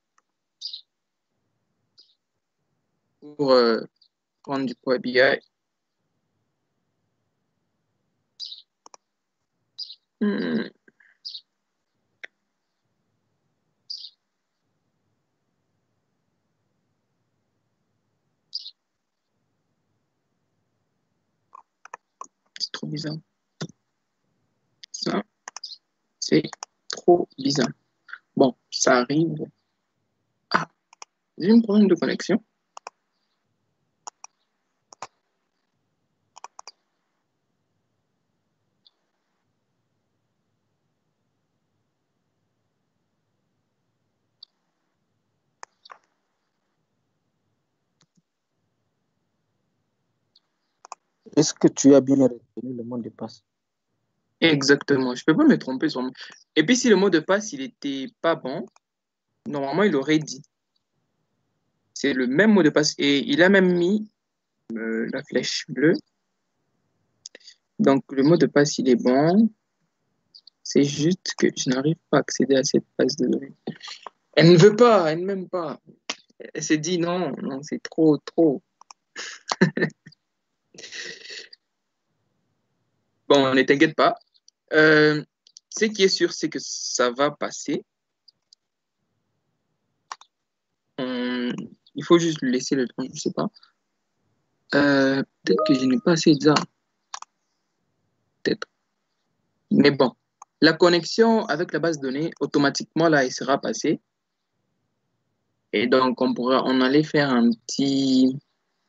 Speaker 1: pour euh, prendre du Power B I. Hum, c'est trop bizarre. Ça, c'est trop bizarre. Bon, ça arrive. Ah, j'ai un problème de connexion.
Speaker 2: Est-ce que tu as bien retenu le mot de passe?
Speaker 1: Exactement, je ne peux pas me tromper sur moi. Et puis si le mot de passe, il n'était pas bon, normalement, il aurait dit. C'est le même mot de passe. Et il a même mis euh, la flèche bleue. Donc, le mot de passe, il est bon. C'est juste que je n'arrive pas à accéder à cette base de données. Elle ne veut pas, elle ne m'aime pas. Elle s'est dit non, non, c'est trop, trop. Bon, ne t'inquiète pas. Euh, ce qui est sûr, c'est que ça va passer. On- Il faut juste lui laisser le temps, je ne sais pas. Euh, peut-être que je n'ai pas assez d'armes. Peut-être. Mais bon, la connexion avec la base de données, automatiquement, là, elle sera passée. Et donc, on pourra, on allait faire un petit,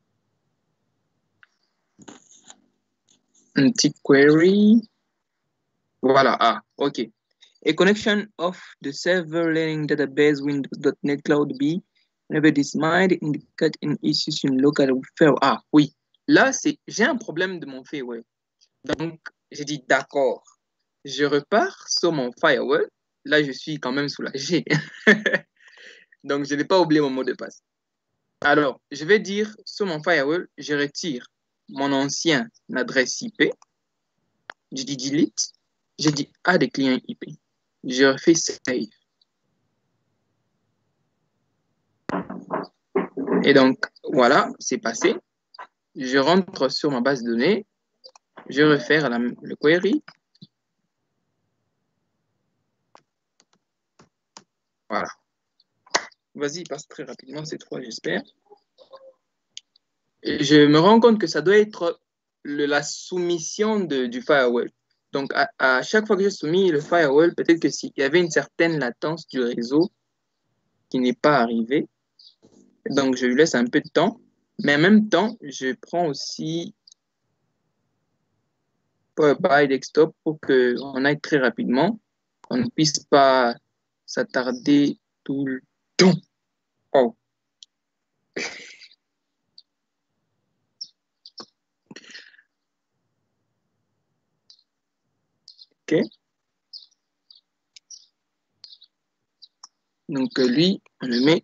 Speaker 1: un petit query. Voilà, ah, OK. A connection of the server learning database Windows.NET Cloud B never dismind indicate an issue in local firewall. Ah, oui. Là, c'est, j'ai un problème de mon firewall. Donc, j'ai dit d'accord. Je repars sur mon firewall. Là, je suis quand même soulagé. Donc, je n'ai pas oublié mon mot de passe. Alors, je vais dire sur mon firewall, je retire mon ancienne adresse I P. Je dis delete. Je dis add des clients I P. Je refais save. Et donc, voilà, c'est passé. Je rentre sur ma base de données. Je refais la, le query. Voilà. Vas-y, passe très rapidement cette fois, j'espère. Je me rends compte que ça doit être le, la soumission de, du firewall. Donc, à, à, chaque fois que j'ai soumis le firewall, peut-être que s'il y avait une certaine latence du réseau qui n'est pas arrivée, donc je lui laisse un peu de temps. Mais en même temps, je prends aussi Power B I Desktop pour qu'on aille très rapidement, on ne puisse pas s'attarder tout le temps. Oh. OK. Donc, lui, on le met.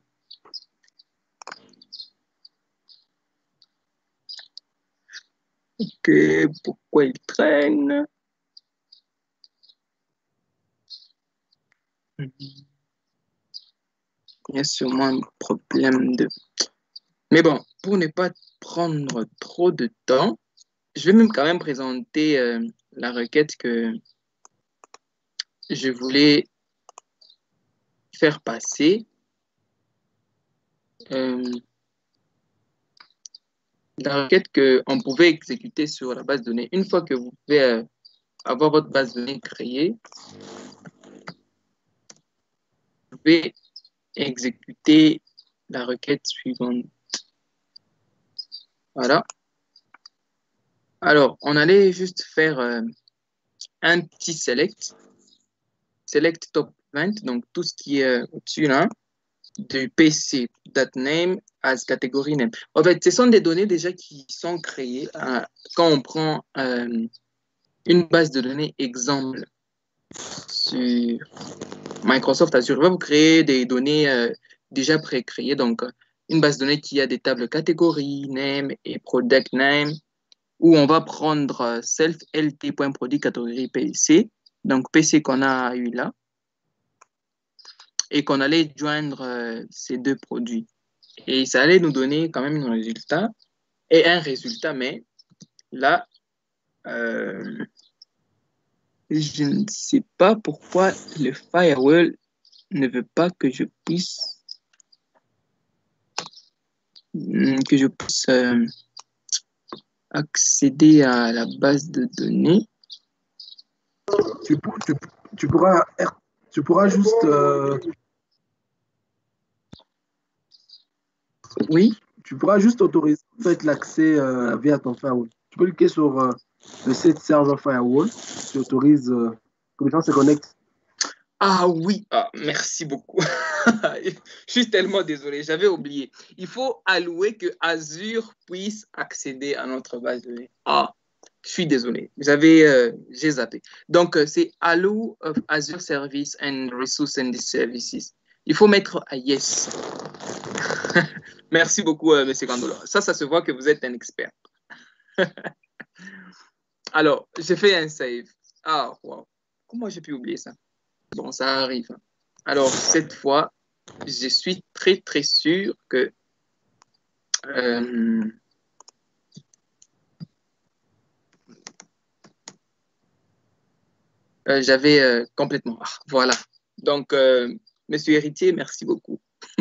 Speaker 1: OK, pourquoi il traîne? Il y a sûrement un problème de... Mais bon, pour ne pas prendre trop de temps, je vais même quand même présenter euh, la requête que je voulais faire passer. Euh, la requête qu'on pouvait exécuter sur la base de données. Une fois que vous pouvez euh, avoir votre base de données créée, vais exécuter la requête suivante. Voilà. Alors, on allait juste faire euh, un petit select. Select top vingt, donc tout ce qui est euh, au-dessus là, du P C, that name as category name. En fait, ce sont des données déjà qui sont créées euh, quand on prend euh, une base de données exemple sur Microsoft Azure. Il va vous créer des données euh, déjà pré-créées, donc une base de données qui a des tables catégories, name et product name, où on va prendre self lt.produit catégorie P C, donc P C qu'on a eu là, et qu'on allait joindre euh, ces deux produits. Et ça allait nous donner quand même un résultat, et un résultat, mais là, euh, je ne sais pas pourquoi le firewall ne veut pas que je puisse que je puisse euh, accéder à la base de données.
Speaker 3: Tu, tu, tu, pourras, tu pourras juste... Euh,
Speaker 1: oui.
Speaker 3: Tu pourras juste autoriser en fait, l'accès euh, via ton firewall. Tu peux cliquer sur euh, le set server firewall. Tu autorises euh, que les gens se connectent.
Speaker 1: Ah oui, ah, merci beaucoup. Je suis tellement désolé, j'avais oublié. Il faut allouer que Azure puisse accéder à notre base de données. Ah, je suis désolé, j'avais, euh, j'ai zappé. Donc, euh, c'est Allow of Azure Service and Resource and Services. Il faut mettre à yes. Merci beaucoup, euh, M. Gandola. Ça, ça se voit que vous êtes un expert. Alors, j'ai fait un save. Ah, wow. Comment j'ai pu oublier ça? Bon, ça arrive. Alors, cette fois, je suis très, très sûr que euh, euh, j'avais euh, complètement... Ah, voilà. Donc, euh, Monsieur Héritier, merci beaucoup.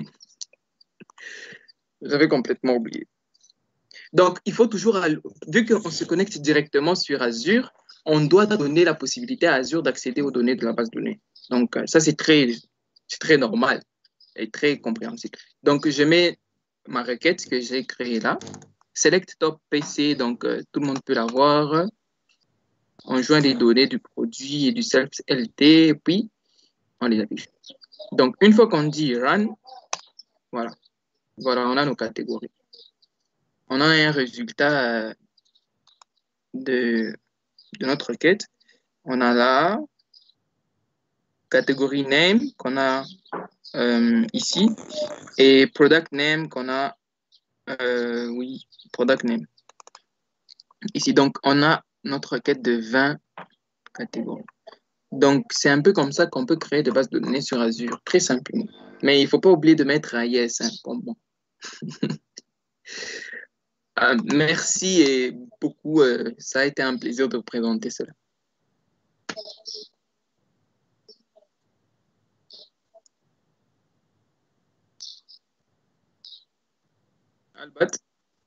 Speaker 1: J'avais complètement oublié. Donc, il faut toujours, vu qu'on se connecte directement sur Azure, on doit donner la possibilité à Azure d'accéder aux données de la base de données. Donc, ça, c'est très, très normal et très compréhensible. Donc, je mets ma requête que j'ai créée là. Select top P C, donc euh, tout le monde peut la voir. On joint les données du produit et du self-L T, et puis on les affiche. Donc, une fois qu'on dit run, voilà. Voilà, on a nos catégories. On a un résultat euh, de, de notre requête. On a la catégorie name qu'on a euh, ici et product name qu'on a, euh, oui, product name. Ici, donc, on a notre requête de vingt catégories. Donc, c'est un peu comme ça qu'on peut créer des bases de données sur Azure, très simplement. Mais il ne faut pas oublier de mettre un yes. Hein, bon, bon. euh, merci et beaucoup. Euh, ça a été un plaisir de vous présenter cela. Albert?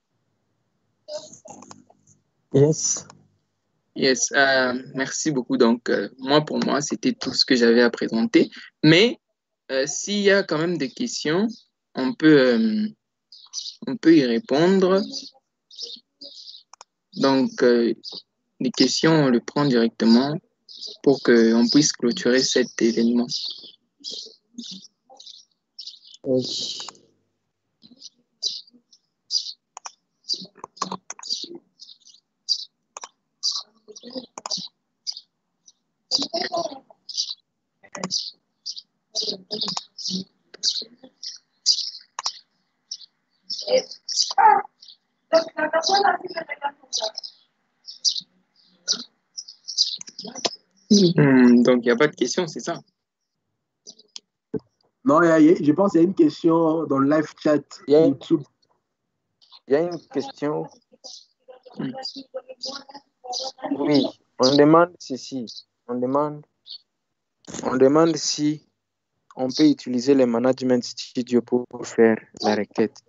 Speaker 2: Yes.
Speaker 1: Yes, euh, merci beaucoup. Donc, euh, moi, pour moi, c'était tout ce que j'avais à présenter. Mais euh, s'il y a quand même des questions, on peut, euh, on peut y répondre. Donc, euh, les questions, on les prend directement pour qu'on puisse clôturer cet événement.
Speaker 2: Oui.
Speaker 1: Hmm, donc, il n'y a pas de questions, c'est ça?
Speaker 3: Non, y a, y a, je pense qu'il y a une question dans le live chat
Speaker 2: Il y a,
Speaker 3: YouTube.
Speaker 2: Il y a une question. Hmm. Oui, on demande ceci. On demande, on demande si on peut utiliser le Management Studio pour faire la requête.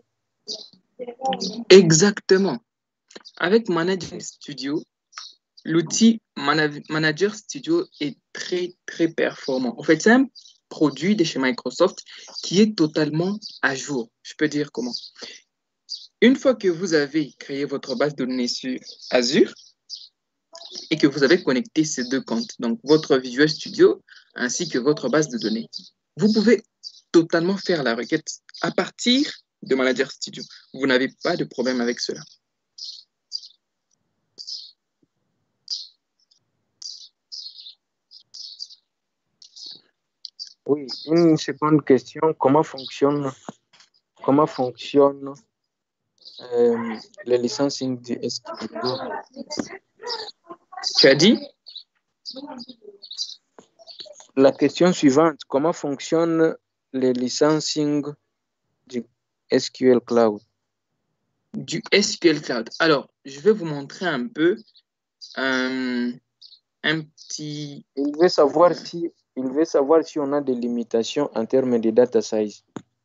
Speaker 1: Exactement. Avec Management Studio, l'outil Manager Studio est très, très performant. En fait, c'est un produit de chez Microsoft qui est totalement à jour. Je peux dire comment. Une fois que vous avez créé votre base de données sur Azure et que vous avez connecté ces deux comptes, donc votre Visual Studio ainsi que votre base de données, vous pouvez totalement faire la requête à partir de Manager Studio. Vous n'avez pas de problème avec cela.
Speaker 2: Oui, une seconde question. Comment fonctionne, comment fonctionne euh, le licensing du S Q L?
Speaker 1: Tu as dit?
Speaker 2: La question suivante, comment fonctionne le licensing du S Q L Cloud?
Speaker 1: Du S Q L Cloud. Alors, je vais vous montrer un peu un, un petit...
Speaker 2: Il veut savoir si, il veut savoir si on a des limitations en termes de data size.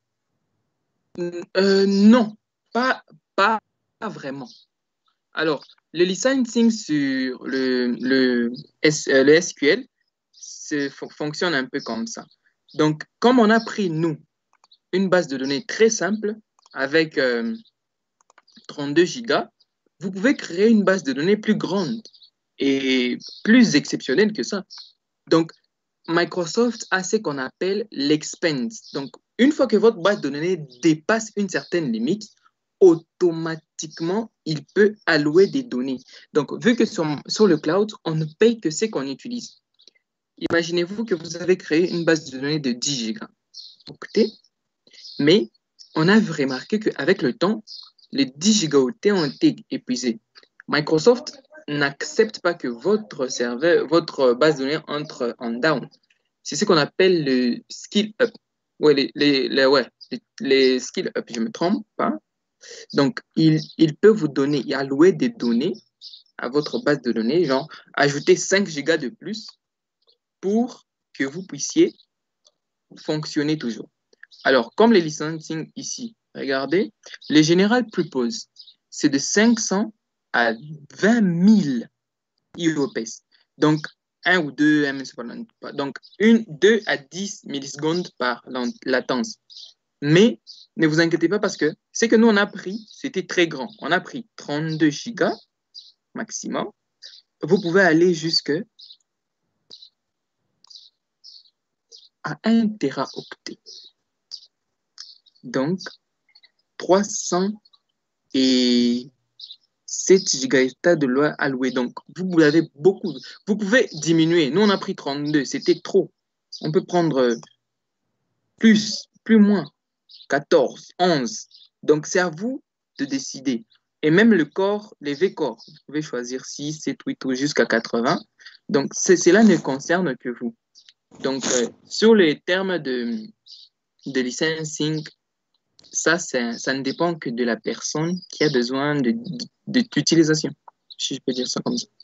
Speaker 1: Euh, non, pas, pas, pas vraiment. Alors, le licensing sur le, le, S, euh, le S Q L fonctionne un peu comme ça. Donc, comme on a pris, nous, une base de données très simple avec euh, trente-deux gigas, vous pouvez créer une base de données plus grande et plus exceptionnelle que ça. Donc, Microsoft a ce qu'on appelle l'expense. Donc, une fois que votre base de données dépasse une certaine limite, automatiquement, il peut allouer des données. Donc, vu que sur, sur le cloud, on ne paye que ce qu'on utilise. Imaginez-vous que vous avez créé une base de données de dix gigas. Octets, mais on a remarqué qu'avec le temps, les dix gigaoctets ont été épuisés. Microsoft n'accepte pas que votre serveur, votre base de données entre en down. C'est ce qu'on appelle le skill up. Ouais, les, les, les, ouais, les, les skill up, je ne me trompe pas. Donc, il, il peut vous donner et allouer des données à votre base de données, genre ajouter cinq gigas de plus pour que vous puissiez fonctionner toujours. Alors, comme les licensing ici, regardez, les general purpose, c'est de cinq cents à vingt mille I O P S. Donc, un ou deux, donc une, deux à dix millisecondes par latence. Mais ne vous inquiétez pas parce que ce que nous on a pris, c'était très grand. On a pris trente-deux gigas maximum. Vous pouvez aller jusque à un téraoctet. Donc, trois cents et sept gigaoctets de loi alloués. Donc, vous avez beaucoup. Vous pouvez diminuer. Nous, on a pris trente-deux. C'était trop. On peut prendre plus, plus moins. quatorze, onze. Donc, c'est à vous de décider. Et même le corps, les V-corps, vous pouvez choisir six, sept, huit ou jusqu'à quatre-vingts. Donc, cela ne concerne que vous. Donc, euh, sur les termes de, de licensing, ça, ça ne dépend que de la personne qui a besoin de, de, de l'utilisation, si je peux dire ça comme ça.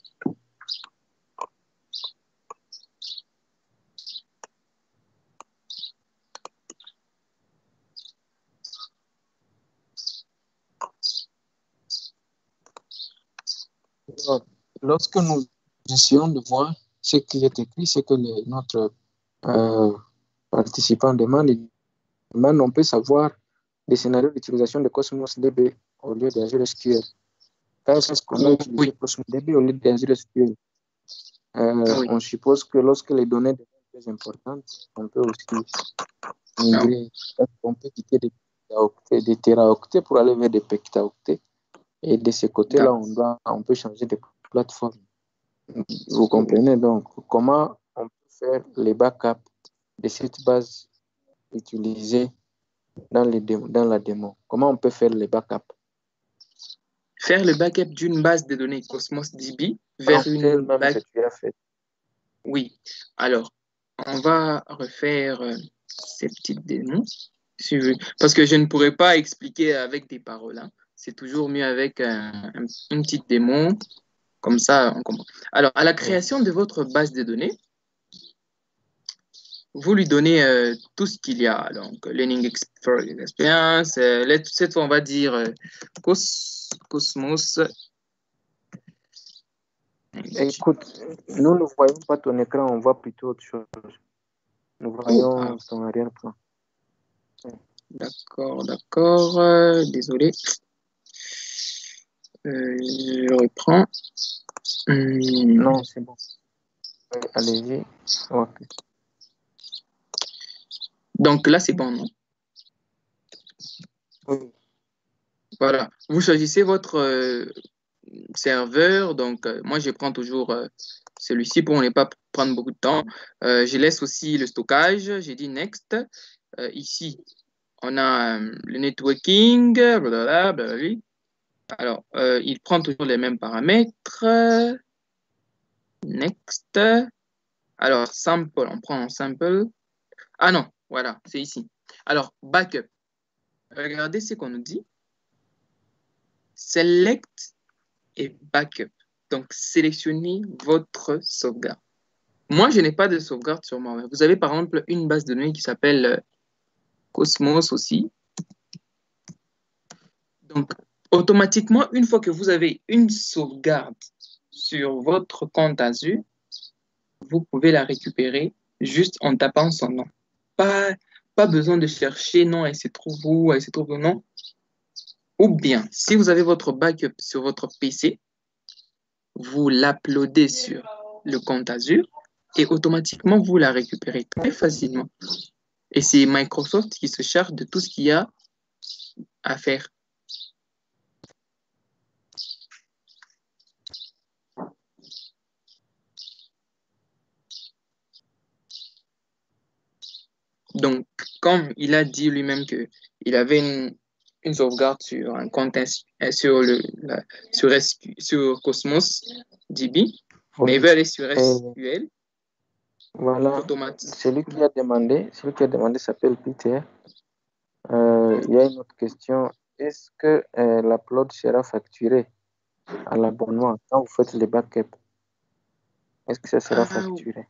Speaker 2: Lorsque nous essayons de voir ce qui est écrit, c'est que les, notre euh, participant demande, demande, on peut savoir des scénarios d'utilisation de Cosmos D B au lieu d'Azure S Q L. Est-ce qu'on a utilisé
Speaker 1: Oui.
Speaker 2: Cosmos D B au lieu d'Azure S Q L? Euh,
Speaker 1: Oui.
Speaker 2: On suppose que lorsque les données deviennent très importantes, on peut aussi migrer. On peut quitter des téraoctets, des téraoctets pour aller vers des pectaoctets. Et de ce côté-là, on, doit, on peut changer de plateforme. Vous comprenez donc comment on peut faire les backups de cette base utilisée dans, les démos, dans la démo. Comment on peut faire les backups?
Speaker 1: Faire le backup d'une base de données Cosmos D B vers
Speaker 2: Alors,
Speaker 1: une
Speaker 2: même
Speaker 1: base...
Speaker 2: que tu as fait.
Speaker 1: Oui. Alors, on va refaire euh, ces petites démos. Si je... Parce que je ne pourrais pas expliquer avec des paroles. Hein. C'est toujours mieux avec un, un, une petite démo. Comme ça, on comprend. Alors, à la création de votre base de données, vous lui donnez euh, tout ce qu'il y a. Donc, Learning Experience. Euh, cette fois, on va dire euh, Cos, Cosmos.
Speaker 2: Écoute, nous ne voyons pas ton écran, on voit plutôt autre chose. nous
Speaker 1: Oh,
Speaker 2: voyons
Speaker 1: ah,
Speaker 2: ton arrière-plan.
Speaker 1: d'accord, d'accord. euh, désolé. Euh, je reprends. Hum,
Speaker 2: Non, c'est bon. Oui, allez-y. Ok.
Speaker 1: donc là, c'est bon, non?
Speaker 2: Oui.
Speaker 1: Voilà. Vous choisissez votre euh, serveur. Donc, euh, moi, je prends toujours euh, celui-ci pour ne pas prendre beaucoup de temps. Euh, je laisse aussi le stockage. J'ai dit next. Euh, ici, on a euh, le networking. Blablabla, blablabla. Alors, euh, il prend toujours les mêmes paramètres. Next. Alors, sample, on prend un sample. Ah non, voilà, c'est ici. Alors, backup. Regardez ce qu'on nous dit. Select et backup. Donc, sélectionnez votre sauvegarde. Moi, je n'ai pas de sauvegarde sur moi. Vous avez par exemple une base de données qui s'appelle euh, Cosmos aussi. Donc, automatiquement, une fois que vous avez une sauvegarde sur votre compte Azure, vous pouvez la récupérer juste en tapant son nom. Pas, pas besoin de chercher, non, elle se trouve où, elle se trouve où, non. Ou bien, si vous avez votre backup sur votre P C, vous l'uploadez sur le compte Azure et automatiquement, vous la récupérez très facilement. Et c'est Microsoft qui se charge de tout ce qu'il y a à faire. Donc, comme il a dit lui-même qu'il avait une, une sauvegarde sur un compte sur, le, la, sur, S Q, sur Cosmos D B, mais il
Speaker 2: Oui.
Speaker 1: veut aller sur
Speaker 2: Et
Speaker 1: S Q L,
Speaker 2: voilà,
Speaker 1: automatique.
Speaker 2: celui qui a demandé, celui qui a demandé s'appelle Peter. Euh, il y a une autre question. Est-ce que euh, l'upload sera facturé à l'abonnement quand vous faites les backups? Est-ce que ça sera
Speaker 1: Ah,
Speaker 2: facturé?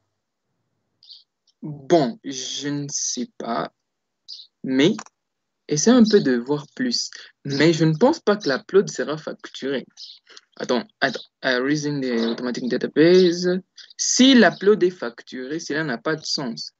Speaker 1: bon, je ne sais pas, mais essaie un peu de voir plus. Mais je ne pense pas que l'upload sera facturé. Attends, attends. Uh, raising the automatic database. Si l'upload est facturé, cela n'a pas de sens.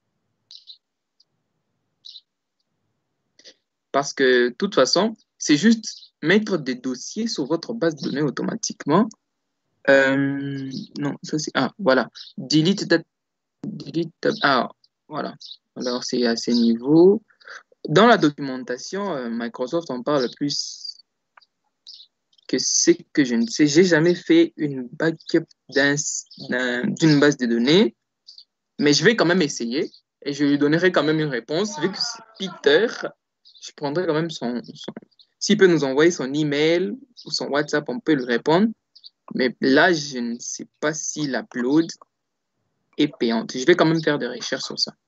Speaker 1: Parce que, de toute façon, c'est juste mettre des dossiers sur votre base de données automatiquement. Euh, non, ça c'est... Ah, voilà. Delete that... Delete... Ah, voilà. Alors, c'est à ces niveaux. Dans la documentation, euh, Microsoft en parle plus que ce que je ne sais. J'ai jamais fait une backup d'un, d'un, d'une base de données, mais je vais quand même essayer et je lui donnerai quand même une réponse. Vu que c'est Peter, je prendrai quand même son, son... S'il peut nous envoyer son email ou son WhatsApp, on peut lui répondre. Mais là, je ne sais pas si l'upload est payante. Je vais quand même faire des recherches sur ça.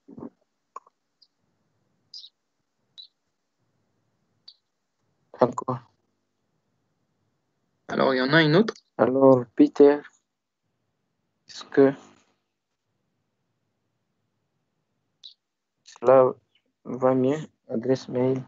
Speaker 2: D'accord.
Speaker 1: Alors, il y en a une autre.
Speaker 2: Alors, Peter, est-ce que cela va mieux? Adresse mail.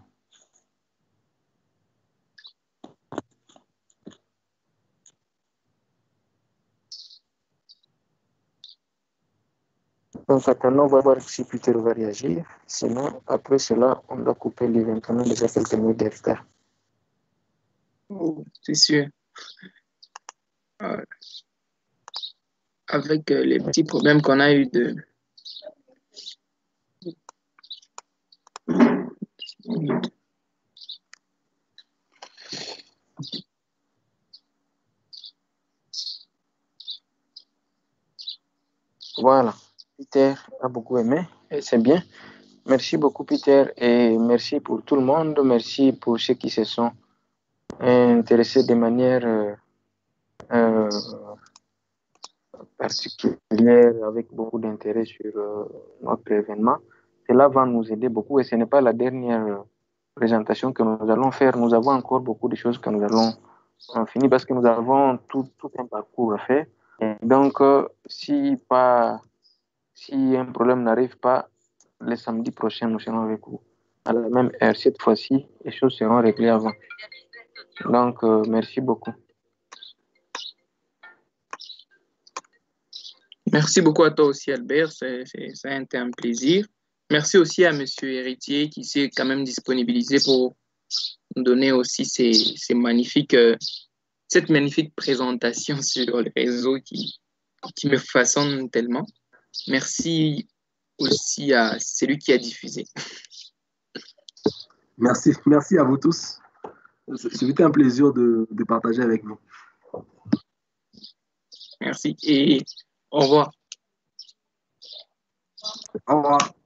Speaker 2: Donc, attendons, on va voir si Peter va réagir. Sinon, après cela, on doit couper les vingt et un déjà quelques minutes de retard.
Speaker 1: Oh, c'est sûr. Euh, avec euh, les petits problèmes qu'on a eu de...
Speaker 2: Voilà. Peter a beaucoup aimé et c'est bien. Merci beaucoup, Peter, et merci pour tout le monde. Merci pour ceux qui se sont intéressés de manière euh, euh, particulière, avec beaucoup d'intérêt sur euh, notre événement. Cela va nous aider beaucoup et ce n'est pas la dernière présentation que nous allons faire. Nous avons encore beaucoup de choses que nous allons en finir parce que nous avons tout, tout un parcours à faire. Et donc, euh, si, pas, si un problème n'arrive pas, le samedi prochain, nous serons avec vous. À la même heure, cette fois-ci, les choses seront réglées avant. Donc, euh, merci beaucoup.
Speaker 1: Merci beaucoup à toi aussi, Albert. C'est, c'est- ça a été un plaisir. Merci aussi à Monsieur Héritier qui s'est quand même disponibilisé pour nous donner aussi ces, ces magnifiques, euh, cette magnifique présentation sur le réseau qui, qui me façonne tellement. Merci aussi à celui qui a diffusé.
Speaker 3: Merci, merci à vous tous. C'était un plaisir de, de partager avec vous.
Speaker 1: Merci et au revoir.
Speaker 3: Au revoir.